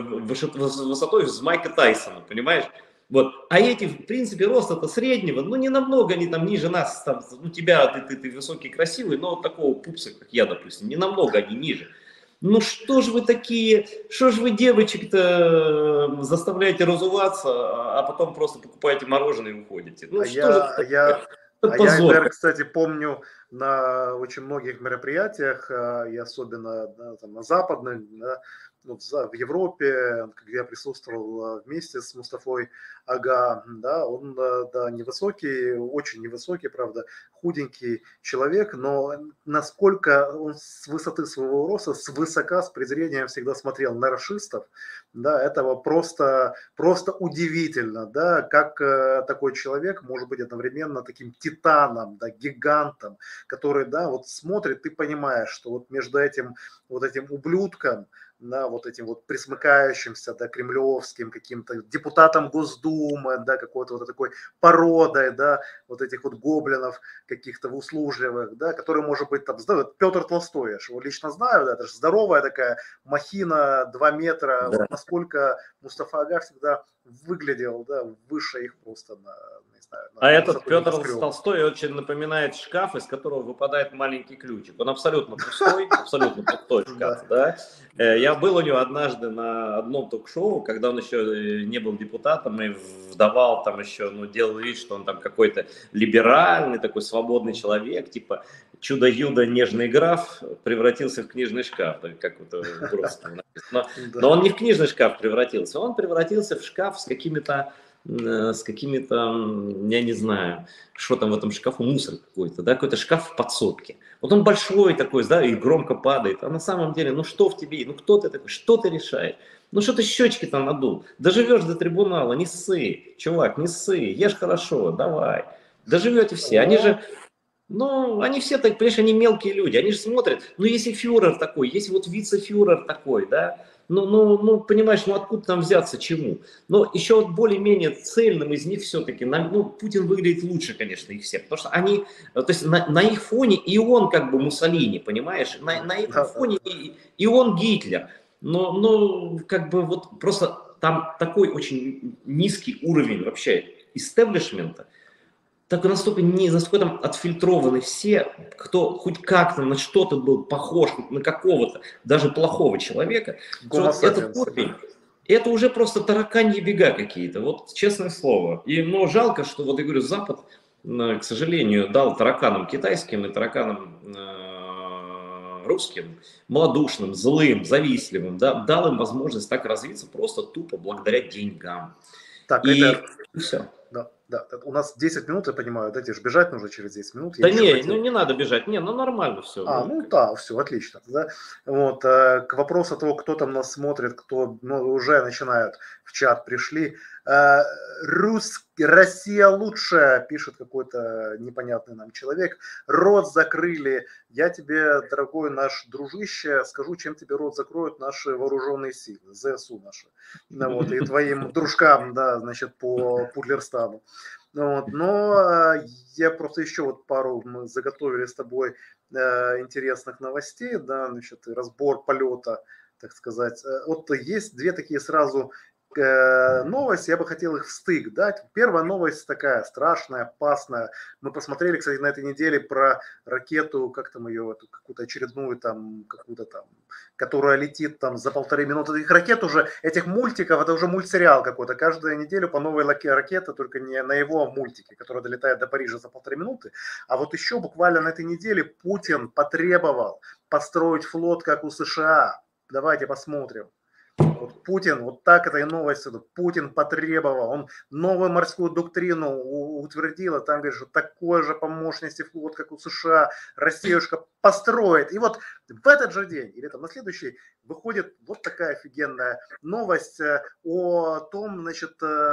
высотой с Майка Тайсона, понимаешь? Вот. А эти, в принципе, рост-то среднего, ну, не намного они там ниже нас, там, ну, тебя, ты, ты, ты высокий, красивый, но вот такого пупса, как я, допустим, не намного они ниже. Ну что ж вы такие, что ж вы девочек-то заставляете разуваться, а потом просто покупаете мороженое и уходите? Ну а что я, же это я, а я, наверное, кстати, помню на очень многих мероприятиях, и особенно да, там, на западных, да, вот в Европе, где я присутствовал вместе с Мустафой Ага, да, он да, невысокий, очень невысокий, правда, худенький человек, но насколько он с высоты своего роста, свысока, с презрением всегда смотрел на рашистов, да, этого просто, просто удивительно, да, как э, такой человек может быть одновременно таким титаном, да, гигантом, который, да, вот смотрит, ты понимаешь, что вот между этим, вот этим ублюдком, да, вот этим вот присмыкающимся, да, кремлевским каким-то депутатом Госдумы, да, какой-то вот такой породой, да, вот этих вот гоблинов каких-то услужливых, да, который может быть там, Петр Толстой, я же его лично знаю, да, это же здоровая такая махина, два метра, Да. вот насколько Мустафа Ага всегда выглядел, да, выше их просто на, не знаю, на А этот высоту Петр небоскреба. Толстой очень напоминает шкаф, из которого выпадает маленький ключик. Он абсолютно пустой, абсолютно пустой шкаф, да. Я был у него однажды на одном ток-шоу, когда он еще не был депутатом и вдавал там еще, ну, делал вид, что он там какой-то либеральный, такой свободный человек, типа чудо-юдо нежный граф превратился в книжный шкаф, как вот в Бродском написано. Но, но он не в книжный шкаф превратился, он превратился в шкаф с какими-то с какими-то, я не знаю, что там в этом шкафу, мусор какой-то, да, какой-то шкаф в подсобке. Вот он большой такой, да, и громко падает, а на самом деле, ну что в тебе, ну кто ты такой, что ты решаешь? Ну что ты щечки там надул? Доживешь до трибунала, не ссы, чувак, не ссы, ешь хорошо, давай. Доживете все, они же... Ну, они все, так, понимаешь, они мелкие люди, они же смотрят, ну, если фюрер такой, если вот вице-фюрер такой, да, ну, ну, ну, понимаешь, ну, откуда там взяться чему? Но еще вот более-менее цельным из них все-таки, ну, Путин выглядит лучше, конечно, их всех, потому что они, то есть на, на их фоне и он как бы Муссолини, понимаешь, на, на этом фоне и, и он Гитлер, но, но как бы вот просто там такой очень низкий уровень вообще истеблишмента, так настолько, не, настолько там отфильтрованы все, кто хоть как-то на что-то был похож, на какого-то, даже плохого человека, что вот этот уровень, это уже просто тараканьи бега какие-то, вот честное слово. И, но жалко, что, вот я говорю, Запад, к сожалению, дал тараканам китайским и тараканам э, русским, малодушным, злым, завистливым, да, дал им возможность так развиться просто тупо благодаря деньгам. Так, и, это... и все. Да, да, у нас десять минут, я понимаю, да, тебе же бежать нужно через десять минут. Да не, хотел... ну не надо бежать, не, ну нормально все. А, ну, ну да, все, отлично. Да? Вот, э, к вопросу того, кто там нас смотрит, кто ну, уже начинают в чат пришли. Э, Рус... Россия лучшая, пишет какой-то непонятный нам человек. Рот закрыли. Я тебе, дорогой наш дружище, скажу, чем тебе рот закроют наши вооруженные силы, ЗСУ наши. Ну, вот, и твоим дружкам, да, значит, по Путлерстану. Вот, но я просто еще вот пару мы заготовили с тобой э, интересных новостей, да, значит, разбор полета, так сказать. Вот есть две такие сразу э, новости, я бы хотел их в стык дать. Первая новость такая страшная, опасная. Мы посмотрели, кстати, на этой неделе про ракету, как там ее, эту какую-то очередную там, какую-то там, которая летит там за полторы минуты. Этих ракет уже, этих мультиков, это уже мультсериал какой-то. Каждую неделю по новой ракете, только не на его мультике, которая долетает до Парижа за полторы минуты. А вот еще буквально на этой неделе Путин потребовал построить флот, как у США. Давайте посмотрим. Вот Путин, вот так это и новость, Путин потребовал, он новую морскую доктрину утвердил, а там говорит, что такой же по мощности флот, как у США, Россиюшка построит. И вот в этот же день, или там на следующий, выходит вот такая офигенная новость о том, значит,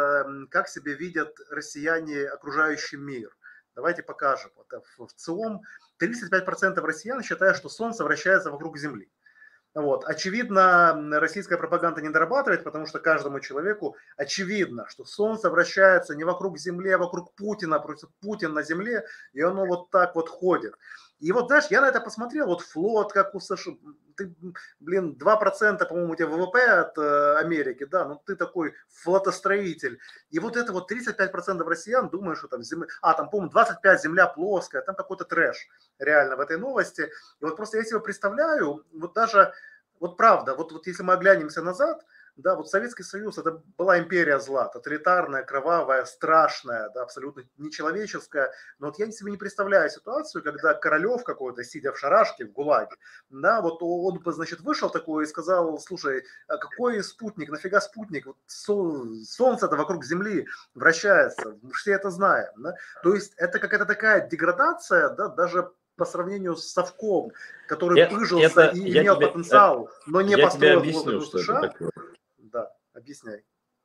как себя видят россияне окружающий мир. Давайте покажем. В ЦИОМ тридцать пять процентов россиян считают, что Солнце вращается вокруг Земли. Вот. Очевидно, российская пропаганда не дорабатывает, потому что каждому человеку очевидно, что Солнце вращается не вокруг Земли, а вокруг Путина, просто Путин на Земле, и оно вот так вот ходит. И вот, знаешь, я на это посмотрел, вот флот, как у США, ты, блин, два процента, по-моему, у тебя ВВП от э, Америки, да, ну ты такой флотостроитель. И вот это вот тридцать пять процентов россиян думают, что там земля, а там, по-моему, двадцать пять процентов земля плоская, там какой-то трэш реально в этой новости. И вот просто я себе представляю, вот даже, вот правда, вот, вот если мы оглянемся назад, Да, вот Советский Союз – это была империя зла, тоталитарная, кровавая, страшная, да, абсолютно нечеловеческая. Но вот я себе не представляю ситуацию, когда Королев какой-то, сидя в шарашке, в ГУЛАГе, да, вот он бы, значит, вышел такой и сказал: слушай, а какой спутник, нафига спутник? Вот Солнце-то вокруг Земли вращается, мы все это знаем. Да? То есть это какая-то такая деградация, да, даже по сравнению с Совком, который Я, пыжился это, и я имел тебе, потенциал, но не я тебе построил объясню, флот что это США. такое. Да, объясняй.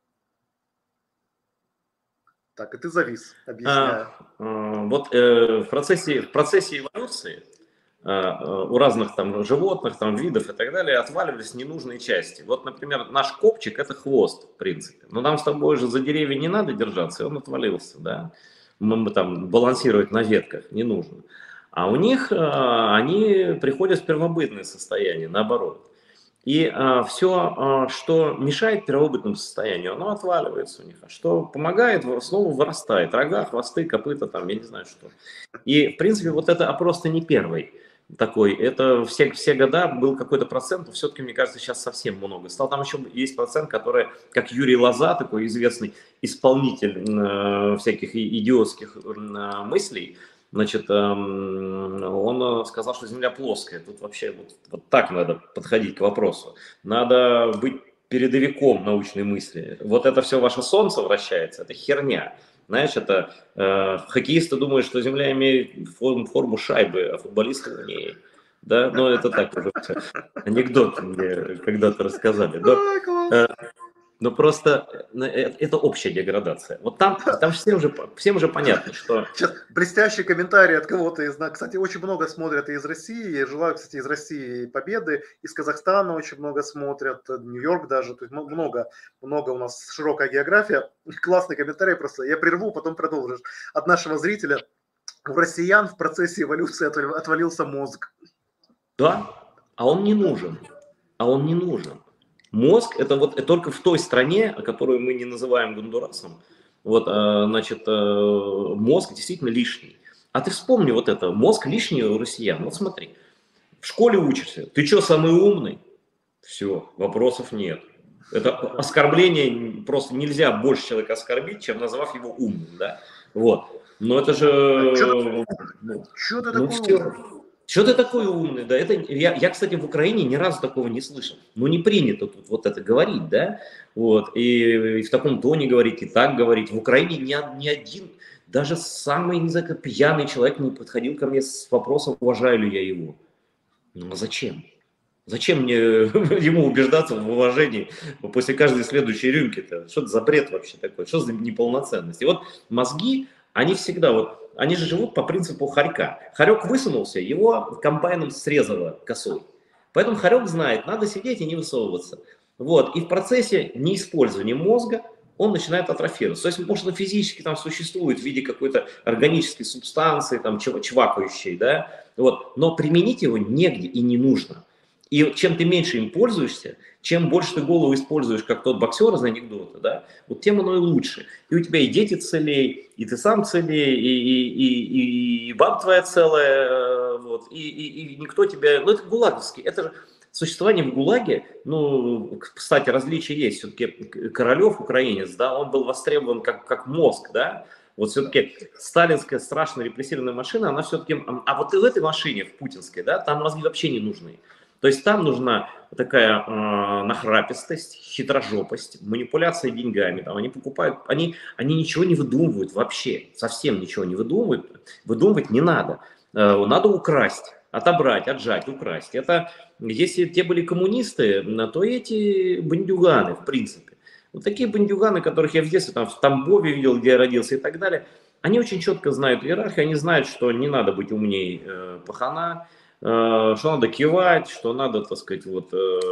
Так, и ты завис, объясняю. А, а, вот э, в, процессе, в процессе эволюции а, у разных там животных, там видов и так далее отваливались ненужные части. Вот, например, наш копчик – это хвост, в принципе. Но нам с тобой же за деревья не надо держаться, и он отвалился, да. Мы, мы там балансировать на ветках не нужно. А у них а, они приходят в первобытное состояние, наоборот. И а, все, а, что мешает первобытному состоянию, оно отваливается у них. А что помогает, снова вырастает. Рога, хвосты, копыта, там, я не знаю что. И, в принципе, вот это опрос просто не первый такой. Это все, все года был какой-то процент, но все-таки, мне кажется, сейчас совсем много. Стал там еще есть процент, который, как Юрий Лоза, такой известный исполнитель э, всяких идиотских э, мыслей, значит, он сказал, что Земля плоская. Тут вообще вот, вот так надо подходить к вопросу. Надо быть передовиком научной мысли. Вот это все ваше Солнце вращается, это херня. Знаешь, это э, хоккеисты думают, что Земля имеет форму, форму шайбы, а футболисты не. Да, но это так уже анекдот мне когда-то рассказали. Но, э, но просто это общая деградация. Вот там, там всем, же, всем же понятно, что... Сейчас блестящий комментарий от кого-то из нас. Кстати, очень много смотрят и из России. Я желаю, кстати, из России победы. Из Казахстана очень много смотрят. Нью-Йорк даже. То есть много, много у нас широкая география. Классный комментарий просто. Я прерву, потом продолжишь. От нашего зрителя. У россиян в процессе эволюции отвалился мозг. Да, а он не нужен. А он не нужен. Мозг – это вот это только в той стране, которую мы не называем Гондурасом, вот, значит, мозг действительно лишний. А ты вспомни вот это, мозг лишний у россиян. Вот смотри, в школе учишься, ты что, самый умный? Все, вопросов нет. Это оскорбление, просто нельзя больше человека оскорбить, чем назвав его умным, да? Вот. Но это же... Что ты такой умный? Что ты такой умный, да? Это я, я, кстати, в Украине ни разу такого не слышал. Ну, не принято тут вот это говорить, да? Вот. И, и в таком тоне говорить, и так говорить. В Украине ни, ни один, даже самый, не знаю, пьяный человек не подходил ко мне с вопросом, уважаю ли я его. Ну, а зачем? Зачем мне ему убеждаться в уважении после каждой следующей рюмки-то? Что это за бред вообще такой? Что за неполноценность? И вот мозги, они всегда вот, они же живут по принципу хорька. Хорек высунулся, его комбайном срезало косой. Поэтому хорек знает, надо сидеть и не высовываться. Вот. И в процессе неиспользования мозга он начинает атрофироваться. То есть, может, он физически там существует в виде какой-то органической субстанции, там, чвакающей, да? Вот. Но применить его негде и не нужно. И чем ты меньше им пользуешься, чем больше ты голову используешь, как тот боксер из анекдота, да, вот тем оно и лучше. И у тебя и дети целей, и ты сам целей, и, и, и, и баб твоя целая, вот, и, и, и никто тебя... Ну, это гулаговский, это же существование в ГУЛАГе, ну, кстати, различия есть. Все-таки Королев, украинец, да, он был востребован как, как мозг, да, вот все-таки сталинская страшная репрессированная машина, она все-таки... А вот и в этой машине, в путинской, да, там мозги вообще не нужны. То есть там нужна такая э, нахрапистость, хитрожопость, манипуляция деньгами. Там они покупают, они, они ничего не выдумывают вообще, совсем ничего не выдумывают. Выдумывать не надо. Э, надо украсть, отобрать, отжать, украсть. Это, если те были коммунисты, то эти бандюганы, в принципе. Вот такие бандюганы, которых я в детстве там, в Тамбове видел, где я родился и так далее, они очень четко знают иерархию, они знают, что не надо быть умней э, пахана, что надо кивать, что надо, так сказать, вот,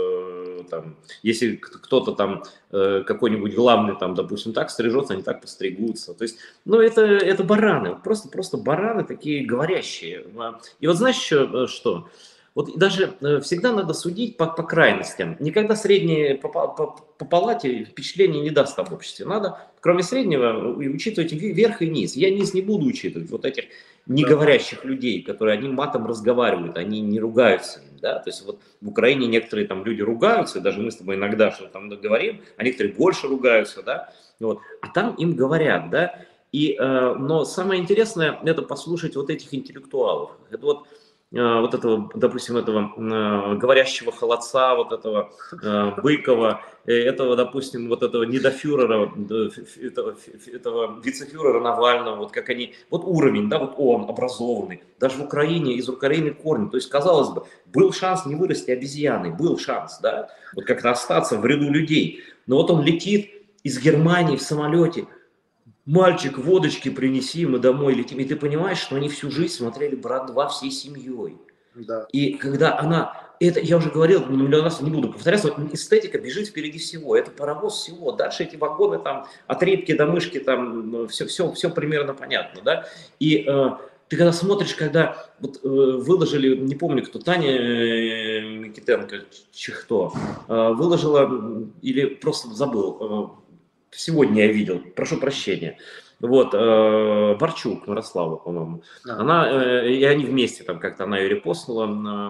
э, там, если кто-то там, э, какой-нибудь главный, там, допустим, так стрижется, они так постригутся. То есть, ну, это, это бараны, просто, просто бараны такие говорящие. И вот знаешь еще что? Вот даже всегда надо судить по, по крайностям. Никогда среднее по, по, по палате впечатление не даст об обществе. Надо, кроме среднего, учитывать верх и низ. Я низ не буду учитывать. Вот этих не Да. говорящих людей, которые одним матом разговаривают, они не ругаются им, да, то есть вот в Украине некоторые там люди ругаются, даже мы с тобой иногда что-то там говорим, а некоторые больше ругаются, да, вот, а там им говорят, да, и, э, но самое интересное это послушать вот этих интеллектуалов, это вот, э, вот этого, допустим, этого э, говорящего холодца, вот этого э, Быкова, э, этого, допустим, вот этого недофюрера, э, этого, этого вице-фюрера Навального, вот как они, вот уровень, да, вот он образованный, даже в Украине, из Украины корни, то есть, казалось бы, был шанс не вырасти обезьяной, был шанс, да, вот как-то остаться в ряду людей, но вот он летит из Германии в самолете, мальчик, водочки принеси, мы домой летим. И ты понимаешь, что они всю жизнь смотрели «Брат два» всей семьей. Да. И когда она, это я уже говорил, миллион раз не буду повторяться, вот эстетика бежит впереди всего, это паровоз всего. Дальше эти вагоны там от репки до мышки, там все, все, все примерно понятно, да. И э, ты когда смотришь, когда вот, э, выложили, не помню кто, Таня э, Микитенко, Чехто, э, выложила, или просто забыл, э, сегодня я видел, прошу прощения, вот, э, Борчук, Мирослава, по-моему, А. она, э, и они вместе, там как-то она ее репостнула,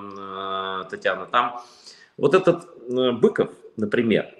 э, э, Татьяна, там, вот этот э, Быков, например,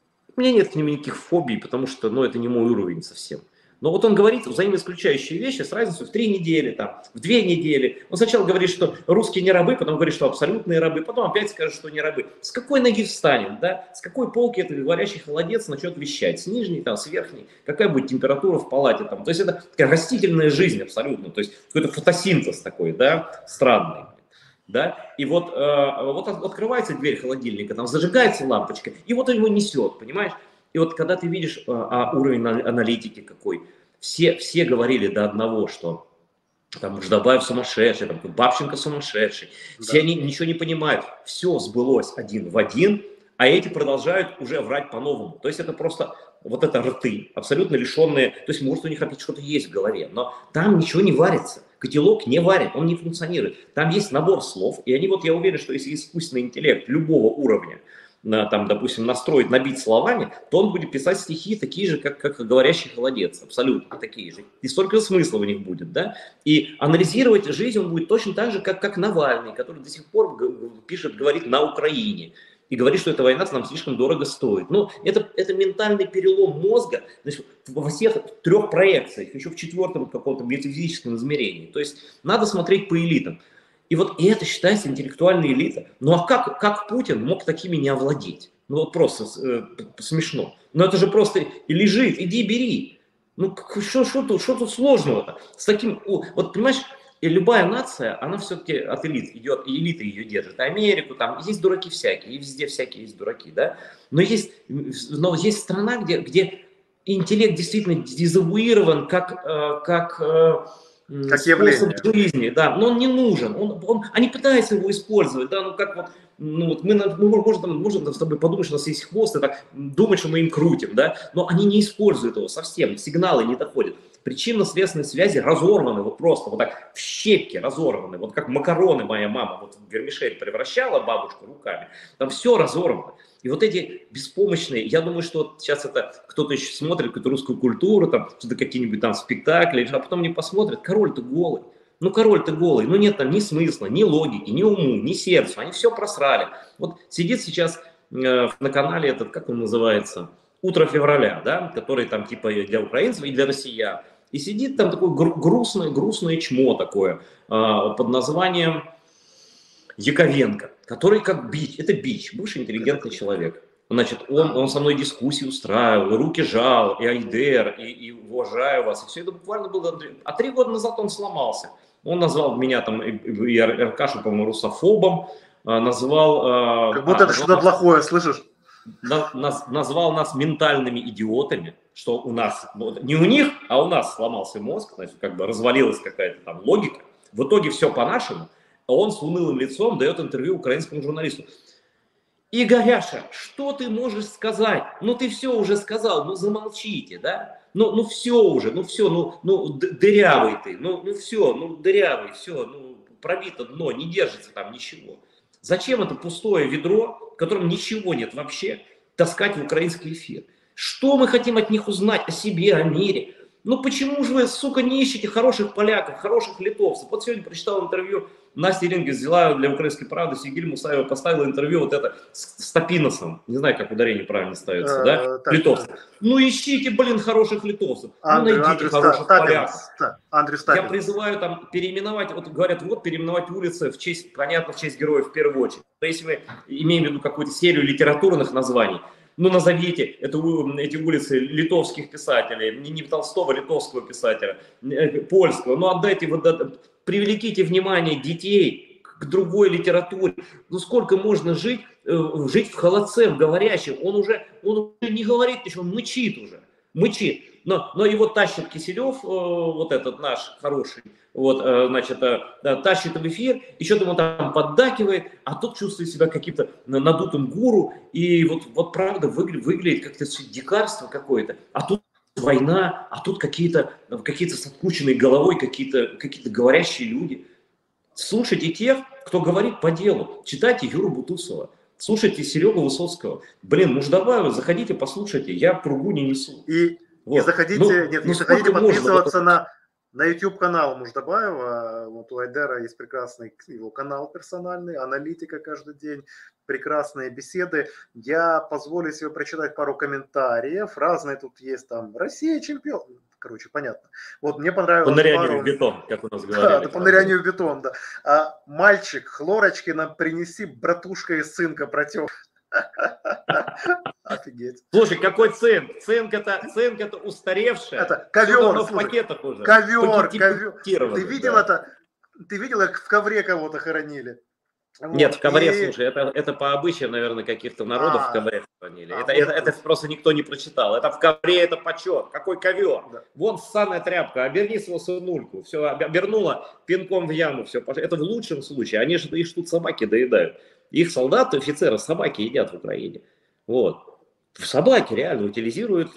у меня нет к нему никаких фобий, потому что, ну, это не мой уровень совсем. Но вот он говорит взаимоисключающие вещи с разницей в три недели, там, в две недели. Он сначала говорит, что русские не рабы, потом говорит, что абсолютные рабы, потом опять скажет, что не рабы. С какой ноги встанет, да? С какой полки этот говорящий холодец начнет вещать? С нижней, там, с верхней? Какая будет температура в палате? Там? То есть это такая растительная жизнь абсолютно. То есть какой-то фотосинтез такой, да, странный. Да? И вот, э, вот открывается дверь холодильника, там зажигается лампочка, и вот его несет, понимаешь? И вот когда ты видишь а, уровень аналитики какой, все, все говорили до одного, что там Ждабаев сумасшедший, там, Бабченко сумасшедший, да. Все они ничего не понимают, все сбылось один в один, а эти продолжают уже врать по-новому. То есть это просто вот это рты, абсолютно лишенные, то есть может у них опять что-то есть в голове, но там ничего не варится, котелок не варит, он не функционирует. Там есть набор слов, и они вот, я уверен, что если искусственный интеллект любого уровня, там, допустим, настроить, набить словами, то он будет писать стихи такие же, как, как говорящий холодец, абсолютно такие же. И столько смысла у них будет, да? И анализировать жизнь он будет точно так же, как, как Навальный, который до сих пор пишет, говорит на Украине. И говорит, что эта война нам слишком дорого стоит. Ну, это, это ментальный перелом мозга, значит, во всех трех проекциях, еще в четвертом каком-то метафизическом измерении. То есть надо смотреть по элитам. И вот и это считается интеллектуальной элитой. Ну а как, как Путин мог такими не овладеть? Ну вот просто э, смешно. Но это же просто и лежит, иди бери. Ну что тут, тут сложного-то? С таким, вот понимаешь, любая нация, она все-таки от элит идет, и элита ее держит. Америку, там есть дураки всякие, и везде всякие есть дураки, да? Но есть, но есть страна, где, где интеллект действительно дезавуирован как... Э, как э, как способ явление жизни, да, но он не нужен, он, он, они пытаются его использовать, да, ну как вот, ну вот мы, мы можем, можем с тобой подумать, что у нас есть хвост, и так думать, что мы им крутим, да, но они не используют его совсем, сигналы не доходят, причинно-следственные связи разорваны, вот просто вот так в щепки разорваны, вот как макароны моя мама вот в вермишель превращала бабушку руками, там все разорвано. И вот эти беспомощные, я думаю, что вот сейчас это кто-то еще смотрит какую-то русскую культуру, там что-то какие-нибудь там спектакли, а потом не посмотрит, король-то голый. Ну, король-то голый, ну нет там ни смысла, ни логики, ни уму, ни сердцу, они все просрали. Вот сидит сейчас э, на канале этот, как он называется, «Утро февраля», да, который там типа для украинцев и для россиян. И сидит там такое грустное, грустное чмо такое э, под названием Яковенко, который как бич, это бич, бывший интеллигентный человек. Значит, он, он со мной дискуссии устраивал, руки жал, и Айдер, и, и уважаю вас. И все это буквально было... А три года назад он сломался. Он назвал меня там, и, и Аркашу, по-моему, русофобом, назвал... Как будто а, это что-то нас, плохое, слышишь? На, нас, назвал нас ментальными идиотами, что у нас, не у них, а у нас сломался мозг, значит, как бы развалилась какая-то там логика. В итоге все по-нашему. А он с унылым лицом дает интервью украинскому журналисту. Игоряша, что ты можешь сказать? Ну ты все уже сказал, ну замолчите, да? Ну, ну все уже, ну все, ну, ну дырявый ты, ну, ну все, ну дырявый, все, ну пробито дно, не держится там ничего. Зачем это пустое ведро, в котором ничего нет вообще, таскать в украинский эфир? Что мы хотим от них узнать о себе, о мире? Ну почему же вы, сука, не ищете хороших поляков, хороших литовцев? Вот сегодня прочитал интервью, Настя Рингес взяла для «Украинской правды», Сигиль Мусаева поставила интервью вот это с, с Топиносом. Не знаю, как ударение правильно ставится, да? Э, так, Литовцев. Ну ищите, блин, хороших литовцев. Андрю, ну найдите Андрю хороших Ста- поляков. Стапинос, Андрю Я Стапинос. призываю там переименовать, вот говорят, вот переименовать улицы в честь, понятно, в честь героев в первую очередь. Но если мы имеем в виду какую-то серию литературных названий, ну назовите эту, эти улицы литовских писателей, не, не Толстого, литовского писателя, польского, но отдайте, вот, привлеките внимание детей к другой литературе. Ну сколько можно жить, жить в холодце, в говорящем? Он уже, он уже не говорит ничего, он мычит уже, мычит. Но, но его тащит Киселев, вот этот наш хороший, вот, значит, тащит в эфир, еще ему там поддакивает, а тот чувствует себя каким-то надутым гуру, и вот, вот правда выглядит, выглядит как-то дикарство какое-то, а тут война, а тут какие-то какие-то с открученной головой, какие-то какие-то говорящие люди. Слушайте тех, кто говорит по делу, читайте Юру Бутусова, слушайте Серегу Высоцкого. Блин, Муждабаева, заходите, послушайте, я пругу не несу. И, Вот. и заходите, ну, нет, ну, и заходите подписываться можно? на, на YouTube-канал Муждабаева. Вот у Айдера есть прекрасный его канал персональный, аналитика каждый день, прекрасные беседы. Я позволю себе прочитать пару комментариев. Разные тут есть там. Россия чемпион. Короче, понятно. Вот мне понравилось. По нырянию пару... в бетон, как у нас говорили. Да, да, по нырянию в бетон, да. А, мальчик, хлорочки нам принеси, братушка и сынка протек. Офигеть. Слушай, какой цинк? Цинк это, цинк это устаревшее. Это ковер, в пакетах уже. ковер, ковер. Ты видел да. это? Ты видел, как в ковре кого-то хоронили? Вот. Нет, в ковре, и... слушай, это, это по обычаю, наверное, каких-то народов а, в ковре хоронили. А, это, вот это, это просто никто не прочитал. Это в ковре, это почет. Какой ковер? Да. Вон ссаная тряпка, оберни свою сынульку. Все, обернула пинком в яму. Все, это в лучшем случае. Они же их тут собаки доедают. Их солдаты, офицеры, собаки едят в Украине. Вот. Собаки реально утилизируют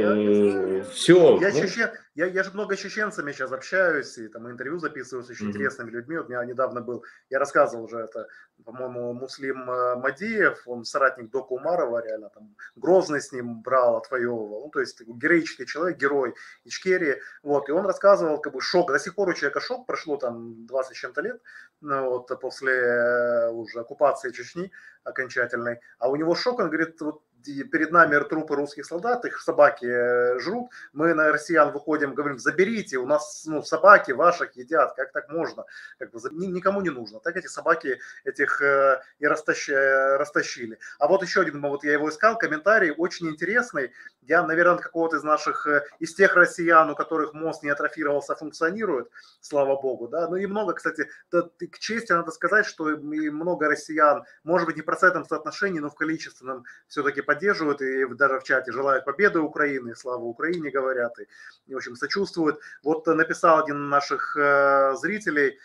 э, все. Я, ну. чечен... я, я же много с чеченцами сейчас общаюсь, и там интервью записываю с очень mm-hmm. интересными людьми. Вот у меня недавно был, я рассказывал уже это, по-моему, Муслим Мадиев, он соратник Дока Умарова, реально там Грозный с ним брал, отвоевывал. Ну, то есть героический человек, герой Ичкерии. Вот, и он рассказывал, как бы шок, до сих пор у человека шок, прошло там двадцать с чем-то лет, ну, вот, после уже оккупации Чечни окончательной. А у него шок, он говорит, вот перед нами трупы русских солдат, их собаки жрут, мы на россиян выходим, говорим, заберите, у нас ну, собаки ваших едят, как так можно, как бы, никому не нужно. Так эти собаки этих э, и растащи, растащили. А вот еще один, вот я его искал, комментарий очень интересный, я, наверное, какого-то из наших, из тех россиян, у которых мозг не атрофировался, функционирует, слава богу, да, ну и много, кстати, к чести надо сказать, что и много россиян, может быть, не в процентном соотношении, но в количественном все-таки поддерживают и даже в чате желают победы Украины, слава Украине говорят, и, в общем, сочувствуют. Вот написал один из наших э, зрителей,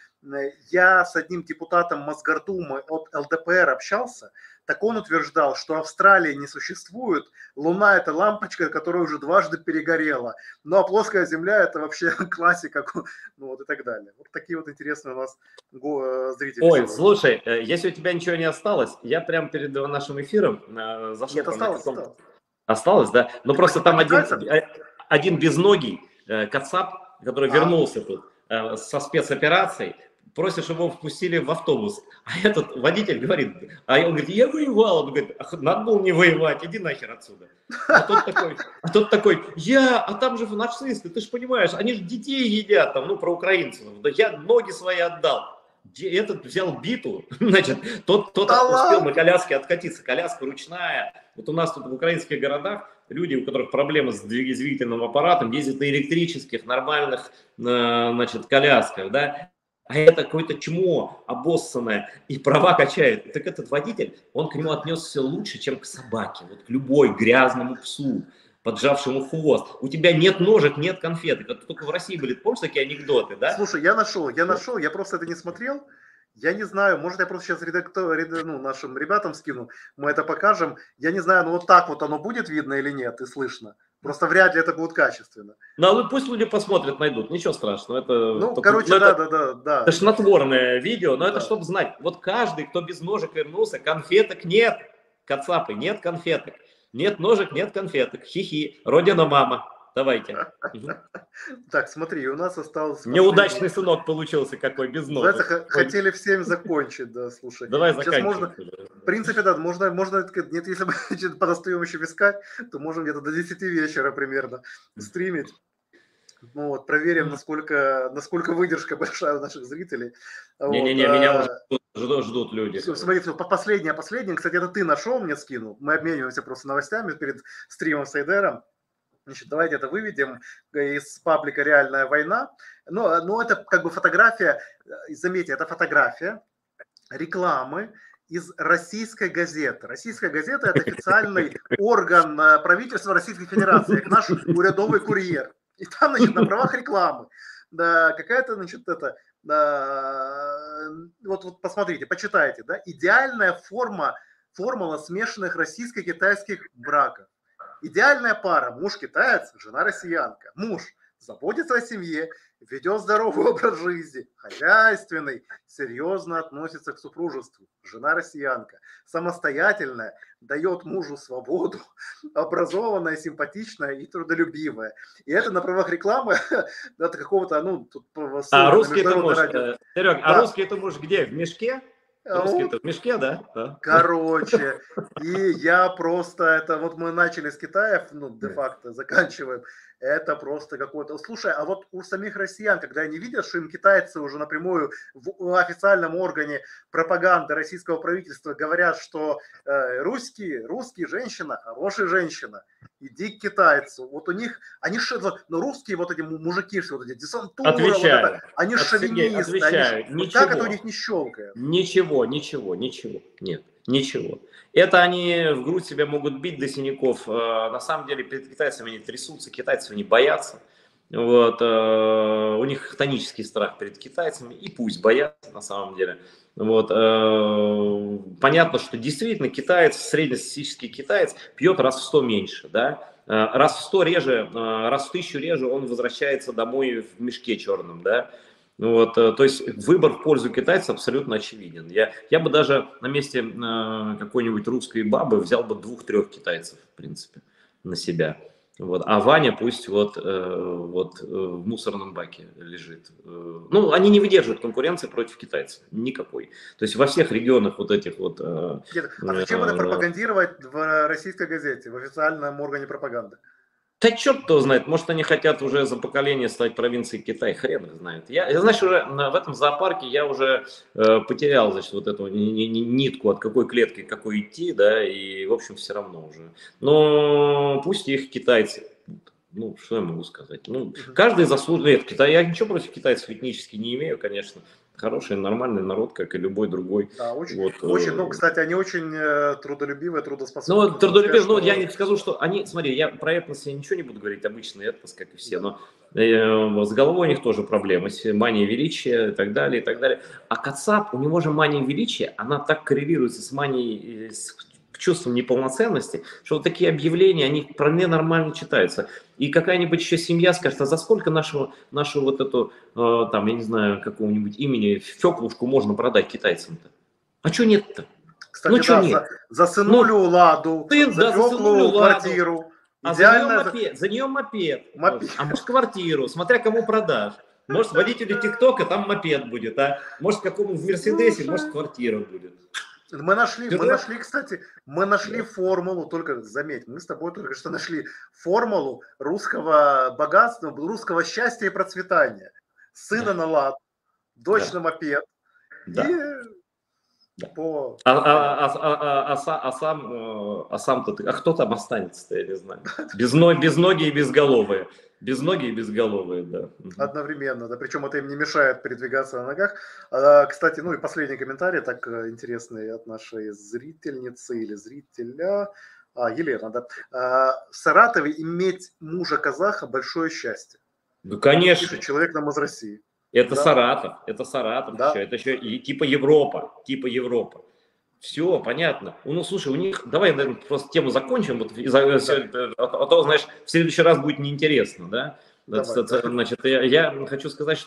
я с одним депутатом Мосгордумы от эл дэ пэ эр общался, так он утверждал, что Австралии не существует, Луна это лампочка, которая уже дважды перегорела, ну а плоская Земля это вообще классика, ну вот и так далее. Вот такие вот интересные у нас зрители. Ой, сегодня. Слушай, если у тебя ничего не осталось, я прямо перед нашим эфиром зашел. Нет, осталось, каком... осталось. Осталось, да? Ну просто там один, один безногий кацап, который а. вернулся тут со спецоперацией, просит, чтобы его впустили в автобус. А этот водитель говорит, а он говорит, я воевал. Он говорит, надо было не воевать, иди нахер отсюда. А тот такой, а тот такой, я, а там же нацисты, ты же понимаешь, они же детей едят, там, ну, про украинцев. Да я ноги свои отдал. Этот взял биту, значит, тот, тот успел на коляске откатиться. Коляска ручная. Вот у нас тут в украинских городах люди, у которых проблемы с двигательным аппаратом, ездят на электрических, нормальных, значит, колясках, да. А это какое-то чмо обоссанное и права качает. Так этот водитель, он к нему отнесся лучше, чем к собаке, вот к любой грязному псу, поджавшему хвост. У тебя нет ножек, нет конфеток. Это только в России были, помнишь, такие анекдоты, да? Слушай, я нашел, я нашел, я просто это не смотрел. Я не знаю, может я просто сейчас редактор, ну, нашим ребятам скину, мы это покажем. Я не знаю, ну вот так вот оно будет видно или нет и слышно. Просто вряд ли это будет качественно. Ну, а пусть люди посмотрят, найдут, ничего страшного. Это, ну, только, короче, ну, да, это, да, да, да. Это шнотворное видео, но да. Это чтобы знать. Вот каждый, кто без ножек вернулся, конфеток нет, кацапы, нет конфеток. Нет ножек, нет конфеток. Хи-хи, родина мама. давайте. Так, смотри, у нас осталось... Неудачный сынок получился какой, без ног. Хотели в семь закончить, да, слушай. Давай сейчас можно, заканчивать. В принципе, да, можно, можно, нет, если мы подостаем еще искать, то можем где-то до десяти вечера примерно стримить. Ну вот, проверим, насколько, насколько выдержка большая у наших зрителей. Не-не-не, вот, меня а... уже ждут, ждут люди. Смотри, последнее, последнее, кстати, это ты нашел, мне скинул. Мы обмениваемся просто новостями перед стримом с Айдером. Значит, давайте это выведем из паблика «Реальная война». Но, но это как бы фотография, заметьте, это фотография рекламы из российской газеты. Российская газета – это официальный орган правительства Российской Федерации, как наш урядовый курьер. И там, значит, на правах рекламы, да, какая-то, значит, это, да, вот, вот посмотрите, почитайте, да, идеальная форма, формула смешанных российско-китайских браков. Идеальная пара, муж китаец, жена россиянка. Муж заботится о семье, ведет здоровый образ жизни, хозяйственный, серьезно относится к супружеству, жена россиянка, самостоятельная, дает мужу свободу, образованная, симпатичная и трудолюбивая. И это на правах рекламы от какого-то, ну, тут... А русский это муж, Серег, да. А русский это муж где? В мешке? Русский-то в мешке, да? да? Короче, и я просто, это вот мы начали с Китаев, ну, де-факто заканчиваем, это просто какое-то... Слушай, а вот у самих россиян, когда они видят, что им китайцы уже напрямую в официальном органе пропаганды российского правительства говорят, что э, русские, русские женщина, хорошая женщина, иди к китайцу. Вот у них, они что, ну, русские вот эти мужики, что вот эти десантура, вот это, они шовинисты, они, как это у них не щелкает? Ничего, ничего, ничего, нет, ничего. Это они в грудь себя могут бить до синяков. На самом деле перед китайцами они трясутся, китайцев не боятся. Вот, у них хтонический страх перед китайцами, и пусть боятся на самом деле. Вот, понятно, что действительно китаец, среднестатистический китаец пьет раз в сто меньше, да? Раз в сто реже, раз в тысячу реже он возвращается домой в мешке черном, да? Вот, то есть выбор в пользу китайца абсолютно очевиден. Я, я бы даже на месте э, какой-нибудь русской бабы взял бы двух-трех китайцев, в принципе, на себя. Вот. А Ваня пусть вот, э, вот э, в мусорном баке лежит. Э, ну, они не выдерживают конкуренции против китайцев. Никакой. То есть во всех регионах вот этих вот... Э, а зачем это пропагандировать в российской газете, в официальном органе пропаганды? Да черт кто знает, может они хотят уже за поколение стать провинцией Китая, хрен их знает. Я, я знаешь, уже в этом зоопарке я уже э, потерял, значит, вот эту нитку, от какой клетки к какой идти, да, и, в общем, все равно уже. Но пусть их китайцы, ну, что я могу сказать, ну, каждый заслуживает Китая. Я ничего против китайцев этнически не имею, конечно. Хороший, нормальный народ, как и любой другой. Да, очень, вот. очень, ну, кстати, они очень э, трудолюбивые, трудоспособные. Ну, трудолюбивые, ну, я не скажу, что они, смотри, я про этнос я ничего не буду говорить, обычный этнос, как и все, но э, с головой у них тоже проблемы, мания величия и так далее, и так далее. А Кацап, у него же мания величия, она так коррелируется с манией, с чувством неполноценности, что вот такие объявления, они про мне нормально читаются. И какая-нибудь еще семья скажет, а за сколько нашего, нашу вот эту, э, там, я не знаю, какого-нибудь имени, феклушку можно продать китайцам-то? А что нет-то? Кстати, ну, да, нет? За, за сынулю ну, ладу, сын, за да, феклу квартиру. А идеально... за, нее мопед, за нее мопед. мопед. А может квартиру, смотря кому продашь. Может водителю ТикТока там мопед будет, а может какому-нибудь в Мерседесе, может квартира будет. Мы нашли, мы нашли, кстати, мы нашли формулу, только заметь, мы с тобой только что нашли формулу русского богатства, русского счастья и процветания. Сына на лад, дочь да. на мопед. Да. И да. по... А, а, а, а, а, а, а сам, а сам-то, а кто там останется-то, я не знаю. Без, без ноги и безголовые. Без ноги и безголовые, да. Одновременно, да, причем это им не мешает передвигаться на ногах. А, кстати, ну и последний комментарий, так интересный от нашей зрительницы или зрителя, а, Елена, да. А, в Саратове иметь мужа казаха большое счастье. Ну, конечно. Пишет человек нам из России. Это да. Саратов, это Саратов, да. еще, это еще и, типа Европа, типа Европа. Все, понятно. Ну, слушай, у них, давай, наверное, просто тему закончим, вот, да. а, а то, знаешь, в следующий раз будет неинтересно, да? Давай, это, да. Значит, я, я хочу сказать, что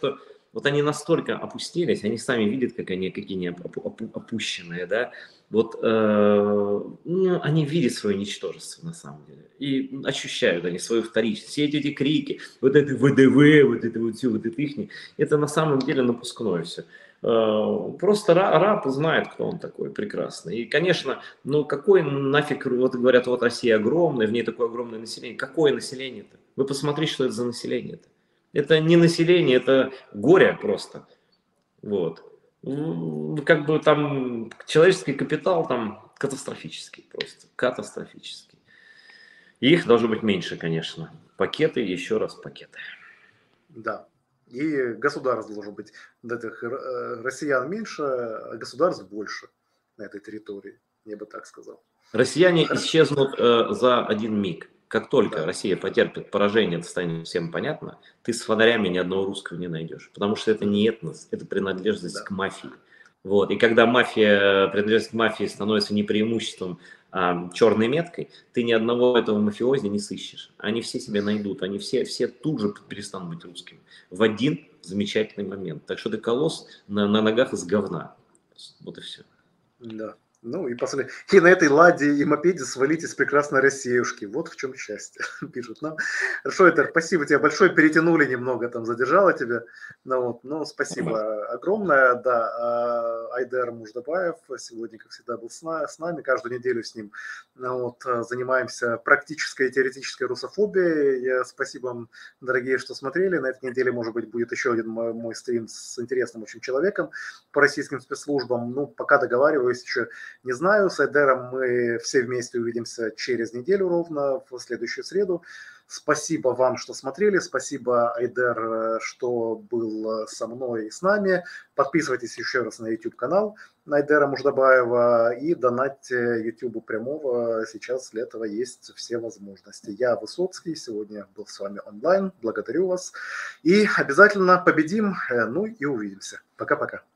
Вот они настолько опустились, они сами видят, как они, какие они опу- опу- опущенные, да. Вот э, ну, они видят свое ничтожество на самом деле. И ощущают они свою вторичность. Все эти, эти крики, вот это ВДВ, вот это вот все, вот это ихний, это на самом деле напускное все. Э, просто ра- раб знает, кто он такой прекрасный. И, конечно, ну какой нафиг, вот говорят, вот Россия огромная, в ней такое огромное население. Какое население-то? Вы посмотрите, что это за население-то. Это не население, это горе просто. Вот. Ну, как бы там человеческий капитал там катастрофический просто, катастрофический. И их должно быть меньше, конечно. Пакеты, еще раз пакеты. Да. И государств должно быть, этих э, россиян меньше, а государств больше на этой территории, я бы так сказал. Россияне Хорошо. исчезнут э, за один миг. Как только Да. Россия потерпит поражение, это станет всем понятно, ты с фонарями ни одного русского не найдешь. Потому что это не этнос, это принадлежность Да. к мафии. Вот. И когда мафия, принадлежность к мафии становится не преимуществом, а черной меткой, ты ни одного этого мафиози не сыщешь. Они все себе найдут, они все, все тут же перестанут быть русскими. В один замечательный момент. Так что ты колосс на, на ногах из говна. Вот и все. Да. Ну и после и на этой ладе и мопеде свалить из прекрасной Россиюшки. Вот в чем счастье, пишут нам. Хорошо, Этер, спасибо тебе большое. Перетянули немного, там задержало тебя. Ну, вот, ну спасибо огромное. Да, а, Айдер Муждабаев сегодня, как всегда, был с, на, с нами. Каждую неделю с ним ну, вот, занимаемся практической и теоретической русофобией. Я, спасибо вам, дорогие, что смотрели. На этой неделе, может быть, будет еще один мой, мой стрим с интересным очень человеком по российским спецслужбам. Ну, пока договариваюсь еще. Не знаю, с Айдером мы все вместе увидимся через неделю ровно, в следующую среду. Спасибо вам, что смотрели. Спасибо, Айдер, что был со мной и с нами. Подписывайтесь еще раз на YouTube-канал Айдера Муждабаева и донатьте YouTube прямого. Сейчас для этого есть все возможности. Я Высоцкий, сегодня был с вами онлайн. Благодарю вас. И обязательно победим. Ну и увидимся. Пока-пока.